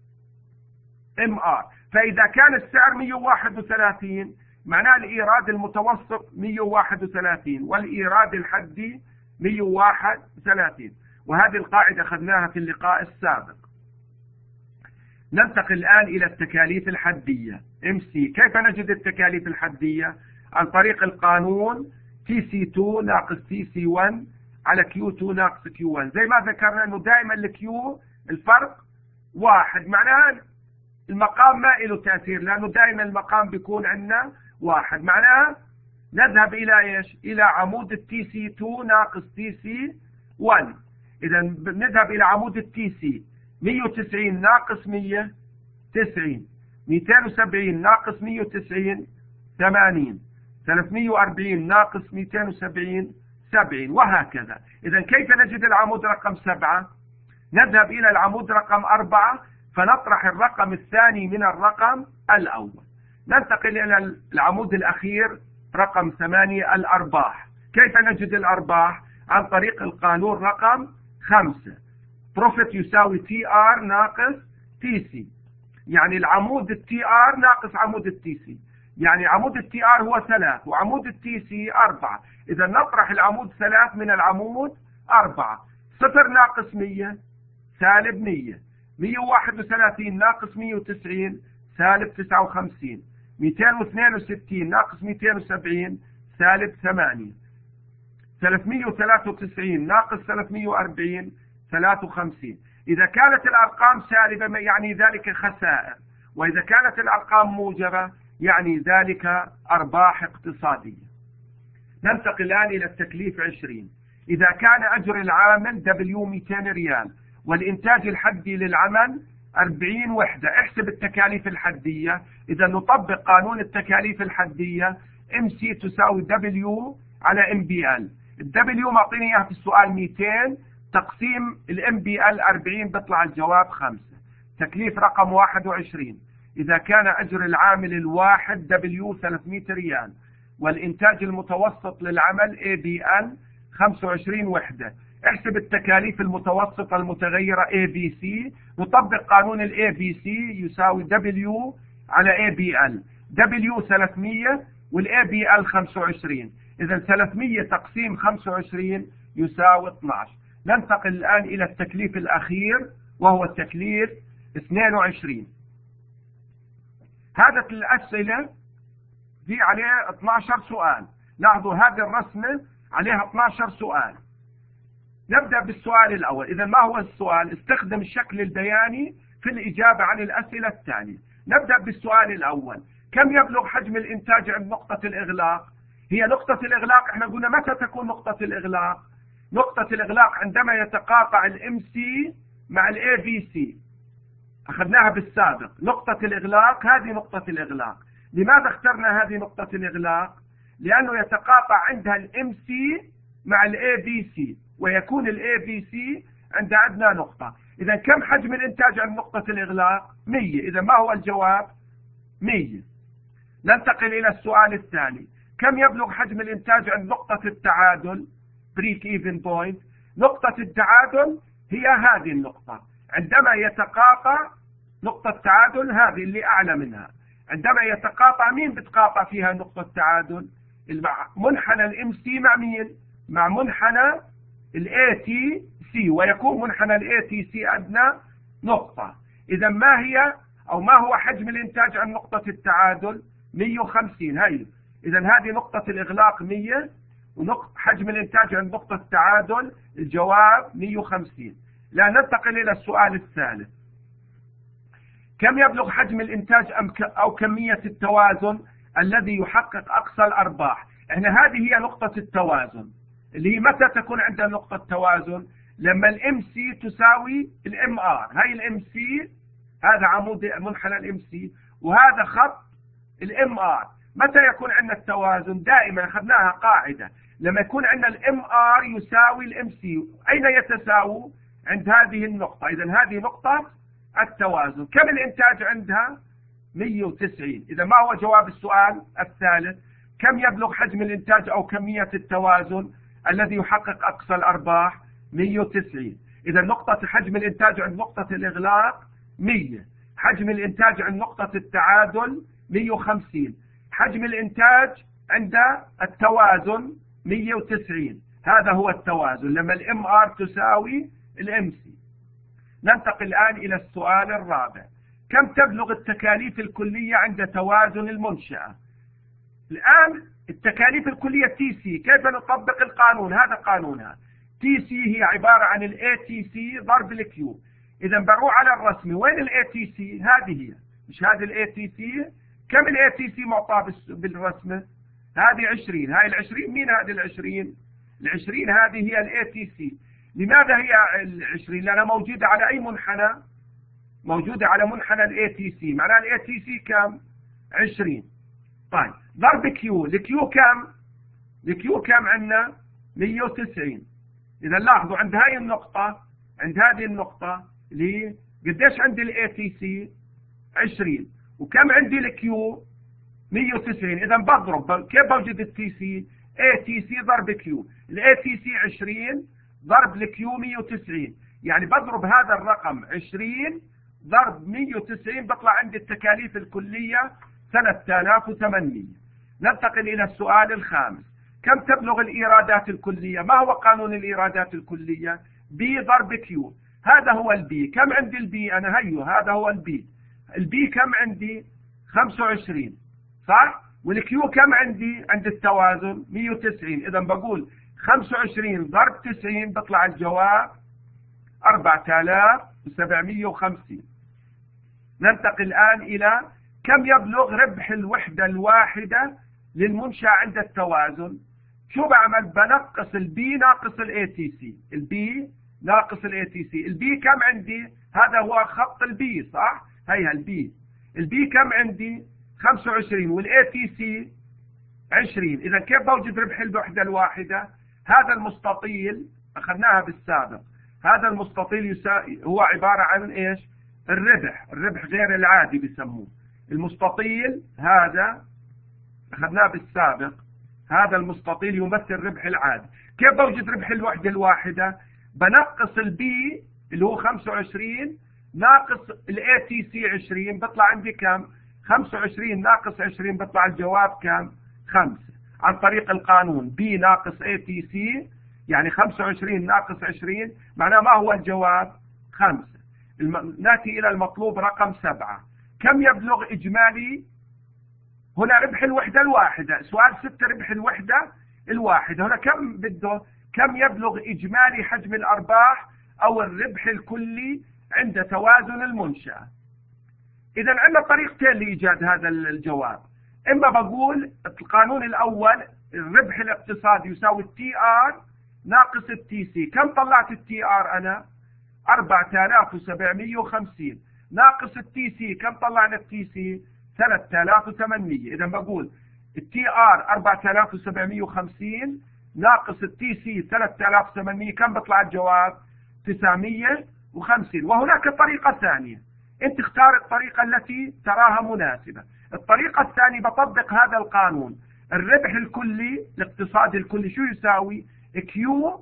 إم آر. فإذا كان السعر مئة وواحد وثلاثين معناه الإيراد المتوسط مئة وواحد وثلاثين والإيراد الحدي مئة وواحد وثلاثين، وهذه القاعدة أخذناها في اللقاء السابق. ننتقل الآن إلى التكاليف الحدية إم سي. كيف نجد التكاليف الحدية؟ عن طريق القانون تي سي اثنين ناقص تي سي واحد على كيو اثنين ناقص كيو واحد. زي ما ذكرنا أنه دائما الكيو الفرق واحد، معناها المقام ما له تأثير لأنه دائما المقام بيكون عندنا واحد. معناها نذهب إلى إيش؟ إلى عمود التي سي اثنين ناقص تي سي واحد. إذا نذهب إلى عمود التي سي مئة وتسعين ناقص مئة تسعين، مئتين وسبعين ناقص مئة وتسعين ثمانين، ثلاثمئة وأربعين ناقص مئتين وسبعين سبعين، وهكذا. إذا كيف نجد العمود رقم سبعة؟ نذهب إلى العمود رقم أربعة فنطرح الرقم الثاني من الرقم الأول. ننتقل إلى العمود الأخير رقم ثمانية، الأرباح. كيف نجد الأرباح؟ عن طريق القانون رقم خمسة، بروفيت يساوي تي آر ناقص تي سي. يعني العمود التي آر ناقص عمود التي سي، يعني عمود التي آر هو ثلاث وعمود التي سي أربعة. إذا نطرح العمود ثلاث من العمود أربعة. صفر ناقص مئة سالب مئة، مئة وواحد وثلاثين ناقص مئة وتسعين سالب تسعة وخمسين، مئتين واثنين وستين ناقص مئتين وسبعين سالب ثمانية، ثلاثمئة وثلاثة وتسعين ناقص ثلاثمئة وأربعين ثلاثة وخمسين. إذا كانت الأرقام سالبة يعني ذلك خسائر، وإذا كانت الأرقام موجبة يعني ذلك أرباح اقتصادية. ننتقل الآن إلى التكليف عشرين. إذا كان أجر العامل دبليو مئتين ريال والإنتاج الحدي للعمل أربعين وحدة، احسب التكاليف الحدية. إذا نطبق قانون التكاليف الحدية، ام سي تساوي دبليو على ام بي ال. الدبليو معطيني اياها في السؤال مئتين، تقسيم الام بي ال أربعين بيطلع الجواب خمسة. تكليف رقم واحد وعشرين. إذا كان أجر العامل الواحد دبليو ثلاثمئة ريال والإنتاج المتوسط للعمل اي بي ال خمسة وعشرين وحدة، احسب التكاليف المتوسطة المتغيرة اي بي سي. نطبق قانون الاي بي سي يساوي دبليو على اي بي ال. دبليو ثلاثمئة والاي بي ال خمسة وعشرين، إذا ثلاثمئة تقسيم خمسة وعشرين يساوي اثني عشر. ننتقل الآن إلى التكليف الأخير وهو التكليف اثنين وعشرين. هذا الأسئلة في عليها اثني عشر سؤال. لاحظوا هذه الرسمة عليها اثني عشر سؤال. نبدأ بالسؤال الأول. إذا ما هو السؤال؟ استخدم الشكل البياني في الإجابة عن الأسئلة التالية. نبدأ بالسؤال الأول. كم يبلغ حجم الإنتاج عند نقطة الإغلاق؟ هي نقطة الإغلاق احنا قلنا متى تكون نقطة الإغلاق؟ نقطة الإغلاق عندما يتقاطع الام سي مع الاي بي سي. أخذناها بالسابق. نقطة الإغلاق هذه نقطة الإغلاق. لماذا اخترنا هذه نقطة الإغلاق؟ لأنه يتقاطع عندها الام سي مع الاي بي سي، ويكون الاي بي سي عند أدنى نقطة. إذا كم حجم الإنتاج عند نقطة الإغلاق؟ مئة. إذا ما هو الجواب؟ مئة. ننتقل إلى السؤال الثاني. كم يبلغ حجم الإنتاج عند نقطة التعادل؟ بريك ايفن بوينت. نقطة التعادل هي هذه النقطة. عندما يتقاطع نقطة تعادل هذه اللي أعلى منها، عندما يتقاطع مين بتقاطع فيها نقطة تعادل؟ منحنى الام سي مع مين؟ مع منحنى الاي تي سي، ويكون منحنى الاي تي سي أدنى نقطة. إذا ما هي أو ما هو حجم الإنتاج عن نقطة التعادل؟ مئة وخمسين. هاي إذا هذه نقطة الإغلاق مئة، ونقطة حجم الإنتاج عند نقطة التعادل الجواب مئة وخمسين. لا ننتقل إلى السؤال الثالث. كم يبلغ حجم الإنتاج أو كمية التوازن الذي يحقق أقصى الأرباح؟ احنا هذه هي نقطة التوازن اللي هي متى تكون عندنا نقطة توازن؟ لما الام سي تساوي الام ار. هاي الام سي هذا عمود منحنى الام سي وهذا خط الام ار. متى يكون عندنا التوازن؟ دائما اخذناها قاعدة، لما يكون عندنا الام ار يساوي الام سي. اين يتساووا؟ عند هذه النقطة. اذا هذه نقطة التوازن. كم الانتاج عندها؟ مئة وتسعين. اذا ما هو جواب السؤال الثالث؟ كم يبلغ حجم الانتاج او كمية التوازن الذي يحقق اقصى الارباح؟ مئة وتسعين. اذا نقطة حجم الانتاج عند نقطة الاغلاق مئة، حجم الانتاج عند نقطة التعادل مئة وخمسين، حجم الانتاج عند التوازن مئة وتسعين. هذا هو التوازن لما الام ار تساوي الام سي. ننتقل الآن إلى السؤال الرابع. كم تبلغ التكاليف الكلية عند توازن المنشأة؟ الآن التكاليف الكلية تي سي. كيف نطبق القانون؟ هذا قانونها. تي سي هي عبارة عن الاي تي سي ضرب الكيو. إذا بروح على الرسمة، وين الاي تي سي؟ هذه هي، مش هذه الاي تي سي؟ كم الاي تي سي معطاه بالرسمة؟ هذه عشرين. هاي العشرين مين هذه العشرين؟ العشرين هذه هي الاي تي سي. لماذا هي العشرين؟ لأنها موجودة على أي منحنى؟ موجودة على منحنى الاي تي سي. معناها الاي تي سي كم؟ عشرين. طيب ضرب كيو. الكيو كم؟ الكيو كم عندنا؟ مئة وتسعين. إذا لاحظوا عند هاي النقطة، عند هذه النقطة اللي قديش عندي الاي تي سي؟ عشرين. وكم عندي الكيو؟ مئة وتسعين. إذا بضرب، كيف بوجد التي سي؟ اي تي سي ضرب كيو. الاي تي سي عشرين ضرب الكيو مئة وتسعين، يعني بضرب هذا الرقم عشرين ضرب مئة وتسعين بطلع عندي التكاليف الكلية ثلاثة آلاف وثمانمئة. ننتقل إلى السؤال الخامس. كم تبلغ الإيرادات الكلية؟ ما هو قانون الإيرادات الكلية؟ بي ضرب كيو. هذا هو البي. كم عندي البي أنا؟ هيو هذا هو البي. البي كم عندي؟ خمسة وعشرين، صح؟ والكيو كم عندي عند التوازن؟ مئة وتسعين. إذا بقول خمسة وعشرين ضرب تسعين بطلع الجواب أربعة آلاف وسبعمئة وخمسين. ننتقل الآن إلى كم يبلغ ربح الوحدة الواحدة للمنشأ عند التوازن؟ شو بعمل؟ بنقص البي ناقص الاي تي سي، البي ناقص الاي تي سي. البي كم عندي؟ هذا هو خط البي صح؟ هيها البي. البي كم عندي؟ خمسة وعشرين، والاي تي سي عشرين. اذا كيف بوجد ربح الوحدة الواحدة؟ هذا المستطيل اخذناها بالسابق، هذا المستطيل يساوي هو عبارة عن ايش؟ الربح، الربح غير العادي بسموه. المستطيل هذا اخذناه بالسابق، هذا المستطيل يمثل ربح العادي. كيف بوجد ربح الوحدة الواحدة؟ بنقص البي اللي هو خمسة وعشرين ناقص الاي تي سي عشرين، بطلع عندي كم؟ خمسة وعشرين ناقص عشرين، بطلع الجواب كم؟ خمسة. عن طريق القانون بي ناقص اي تي سي يعني خمسة وعشرين ناقص عشرين، معناه ما هو الجواب؟ خمسة. الم... ناتي الى المطلوب رقم سبعة. كم يبلغ اجمالي؟ هنا ربح الوحدة الواحدة، سؤال ستة ربح الوحدة الواحدة. هنا كم بده؟ كم يبلغ إجمالي حجم الأرباح أو الربح الكلي عند توازن المنشأة؟ إذا عندنا طريقتين لإيجاد هذا الجواب. إما بقول القانون الأول الربح الاقتصادي يساوي التي آر ناقص التي سي. كم طلعت التي آر أنا؟ أربعة آلاف وسبعمئة وخمسين ناقص التي سي. كم طلعنا التي سي؟ ثلاثة آلاف وثمانمئة. إذا بقول التي آر أربعة آلاف وسبعمئة وخمسين ناقص التي سي ثلاثة آلاف وثمانمئة، كم بيطلع الجواب؟ تسعمئة وخمسين. وهناك طريقة ثانية، أنت اختار الطريقة التي تراها مناسبة. الطريقة الثانية بطبق هذا القانون، الربح الكلي الاقتصادي الكلي شو يساوي؟ كيو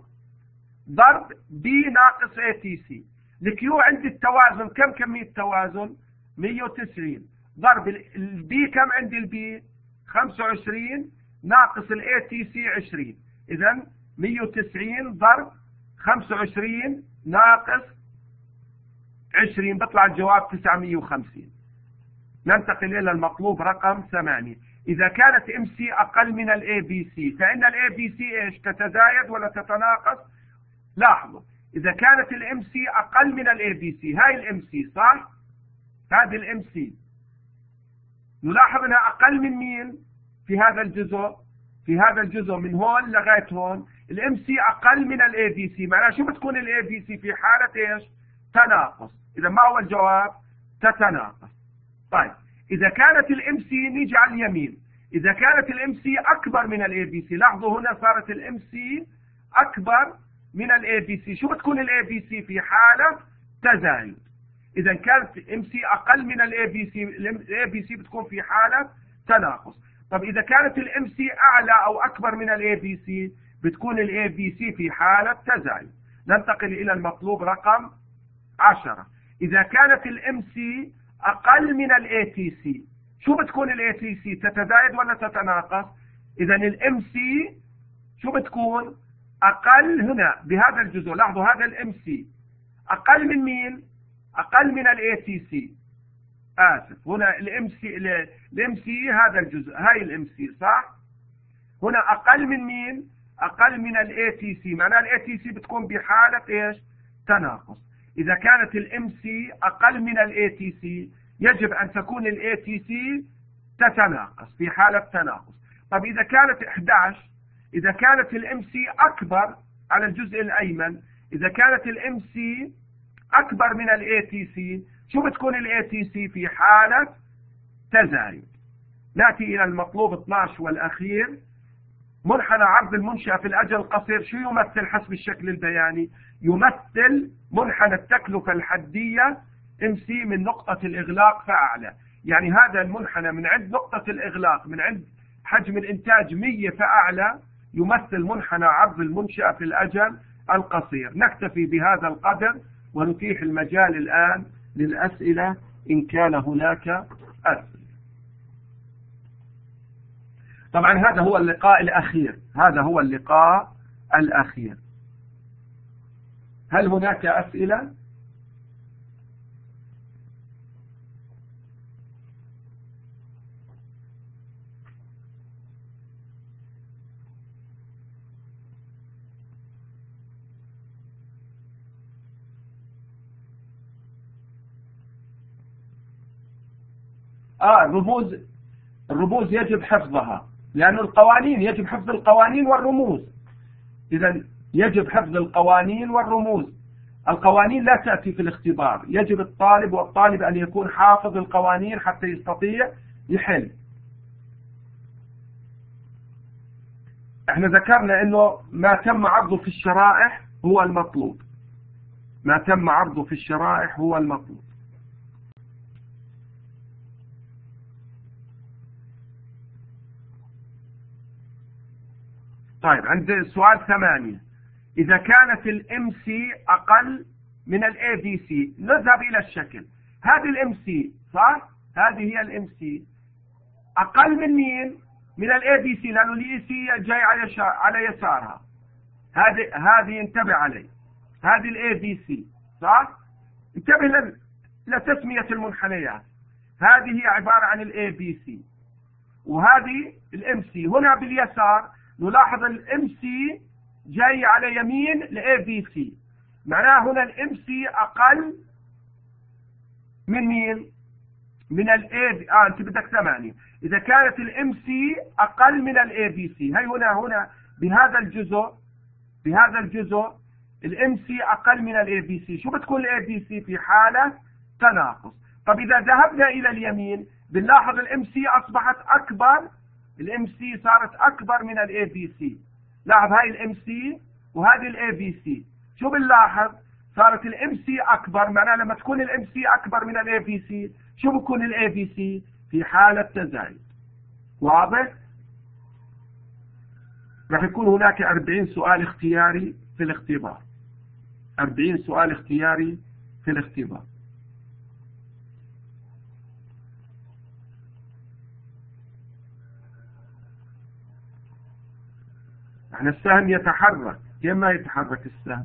ضرب بي ناقص اي تي سي. الكيو عندي التوازن، كم كمية التوازن؟ مئة وتسعين ضرب البي، كم عندي البي؟ خمسة وعشرين ناقص الاي تي سي عشرين. اذا مئة وتسعين ضرب خمسة وعشرين ناقص عشرين، بطلع الجواب تسعمئة وخمسين. ننتقل الى المطلوب رقم ثمانية. اذا كانت ام سي اقل من الاي بي سي، فان الاي بي سي ايش؟ تتزايد ولا تتناقص؟ لاحظوا، اذا كانت الام سي اقل من الاي بي سي، هاي الام سي صح؟ هذه الام سي نلاحظ انها اقل من مين في هذا الجزء؟ في هذا الجزء من هون لغايه هون الام سي اقل من الاي بي سي. معناها شو بتكون الاي بي سي في حاله ايش؟ تناقص. اذا ما هو الجواب؟ تتناقص. طيب اذا كانت الام سي، نيجي على اليمين، اذا كانت الام سي اكبر من الاي بي سي، لاحظوا هنا صارت الام سي اكبر من الاي بي سي. شو بتكون الاي بي سي في حاله تزايد؟ اذا كانت ام سي اقل من الاي بي سي، الاي بي سي بتكون في حاله تناقص. طب اذا كانت الام سي اعلى او اكبر من الاي بي سي، بتكون الاي بي سي في حاله تزايد. ننتقل الى المطلوب رقم عشرة. اذا كانت الام سي اقل من الاي تي سي، شو بتكون الاي تي سي؟ تتزايد ولا تتناقص؟ اذا الام سي شو بتكون؟ اقل هنا بهذا الجزء، لاحظوا هذا الام سي اقل من مين؟ اقل من الاي تي سي. اسف، هنا الام سي الام سي هذا الجزء، هاي الام سي صح؟ هنا اقل من مين؟ اقل من الاي تي سي. معناها الاي تي سي بتكون بحاله ايش؟ تناقص. اذا كانت الام سي اقل من الاي تي سي، يجب ان تكون الاي تي سي تتناقص في حاله تناقص. طب اذا كانت احد عشر، اذا كانت الام سي اكبر على الجزء الايمن، اذا كانت الام سي اكبر من الاي تي سي، شو بتكون الاي تي سي؟ في حالة تزايد. ناتي الى المطلوب اثناشر والاخير. منحنى عرض المنشأة في الاجل القصير شو يمثل حسب الشكل البياني؟ يمثل منحنى التكلفة الحدية ام سي من نقطة الاغلاق فاعلى. يعني هذا المنحنى من عند نقطة الاغلاق، من عند حجم الانتاج مية فاعلى، يمثل منحنى عرض المنشأة في الاجل القصير. نكتفي بهذا القدر ونتيح المجال الآن للأسئلة إن كان هناك أسئلة. طبعا هذا هو اللقاء الأخير، هذا هو اللقاء الأخير. هل هناك أسئلة؟ آه الرموز الرموز يجب حفظها، لأن القوانين يجب حفظ القوانين والرموز. إذا يجب حفظ القوانين والرموز. القوانين لا تأتي في الاختبار، يجب الطالب والطالب أن يكون حافظ القوانين حتى يستطيع يحل. احنا ذكرنا انه ما تم عرضه في الشرائح هو المطلوب، ما تم عرضه في الشرائح هو المطلوب. طيب عند سؤال ثمانية، إذا كانت الام سي أقل من الاي بي سي، نذهب إلى الشكل. هذه الام سي صح؟ هذه هي الام سي أقل من مين؟ من الاي بي سي، لأنه الاي سي جاي على على يسارها. هذه هذه انتبه علي، هذه الاي بي سي صح؟ انتبه لتسمية المنحنيات. هذه هي عبارة عن الاي بي سي، وهذه الام سي. هنا باليسار نلاحظ الام سي جاي على يمين الاي بي سي، معناها هنا الام سي اقل من مين؟ من الاي. اه انت بدك ثمانية. اذا كانت الام سي اقل من الاي بي سي، هي هنا هنا بهذا الجزء بهذا الجزء الام سي اقل من الاي بي سي، شو بتكون الاي بي سي؟ في حالة تناقص. طب اذا ذهبنا الى اليمين بنلاحظ الام سي اصبحت اكبر، الام سي صارت اكبر من الاي بي سي. لاحظ هاي الام سي وهذه الاي بي سي، شو بنلاحظ؟ صارت الام سي اكبر، معناها لما تكون الام سي اكبر من الاي بي سي شو بكون الاي بي سي؟ في حالة تزايد. واضح؟ راح يكون هناك أربعين سؤال اختياري في الاختبار، أربعين سؤال اختياري في الاختبار. احنا السهم يتحرك، كيف ما يتحرك السهم؟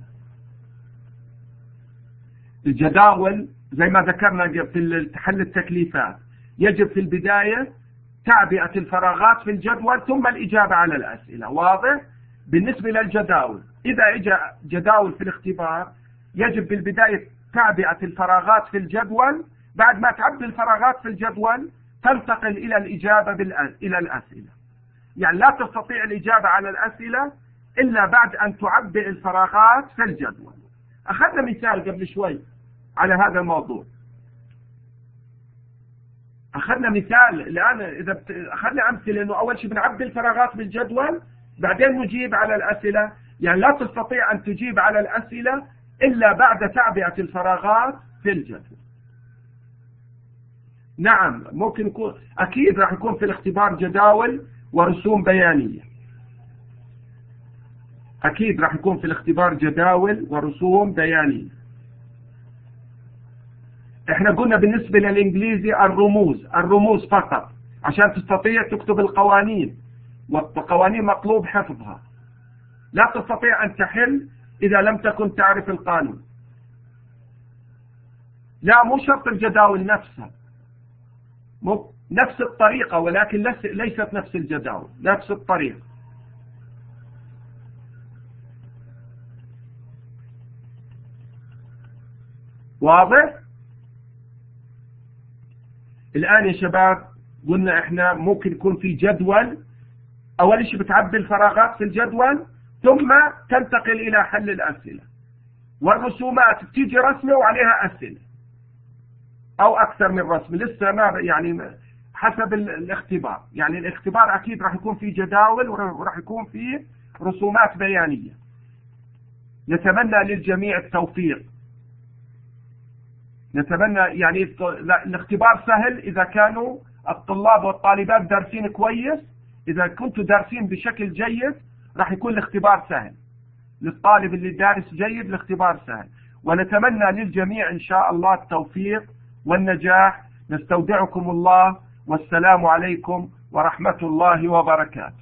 الجداول زي ما ذكرنا في حل التكليفات يجب في البداية تعبئة الفراغات في الجدول ثم الإجابة على الأسئلة. واضح؟ بالنسبة للجداول، إذا اجى جداول في الاختبار يجب بالبداية تعبئة الفراغات في الجدول، بعد ما تعبي الفراغات في الجدول تنتقل إلى الإجابة إلى الأسئلة. يعني لا تستطيع الإجابة على الأسئلة إلا بعد أن تعبئ الفراغات في الجدول. أخذنا مثال قبل شوي على هذا الموضوع، أخذنا مثال الآن. إذا بت... أخذنا أمثلة إنه أول شيء بنعبي الفراغات بالجدول بعدين نجيب على الأسئلة. يعني لا تستطيع أن تجيب على الأسئلة إلا بعد تعبئة الفراغات في الجدول. نعم ممكن يكون، أكيد راح يكون في الاختبار جداول ورسوم بيانية، أكيد راح يكون في الاختبار جداول ورسوم بيانية. احنا قلنا بالنسبة للإنجليزي الرموز، الرموز فقط عشان تستطيع تكتب القوانين، والقوانين مطلوب حفظها. لا تستطيع أن تحل إذا لم تكن تعرف القانون. لا مو شرط الجداول نفسها، مو نفس الطريقة ولكن ليست نفس الجداول، نفس الطريقة. واضح؟ الآن يا شباب قلنا احنا ممكن يكون في جدول، أول شيء بتعبي الفراغات في الجدول ثم تنتقل إلى حل الأسئلة، والرسومات بتيجي رسمة وعليها أسئلة أو أكثر من رسم، لسه ما يعني حسب الاختبار. يعني الاختبار أكيد راح يكون في جداول وراح يكون في رسومات بيانية. نتمنى للجميع التوفيق، نتمنى يعني الاختبار سهل إذا كانوا الطلاب والطالبات دارسين كويس. إذا كنتوا دارسين بشكل جيد راح يكون الاختبار سهل، للطالب اللي دارس جيد الاختبار سهل. ونتمنى للجميع إن شاء الله التوفيق والنجاح. نستودعكم الله، والسلام عليكم ورحمة الله وبركاته.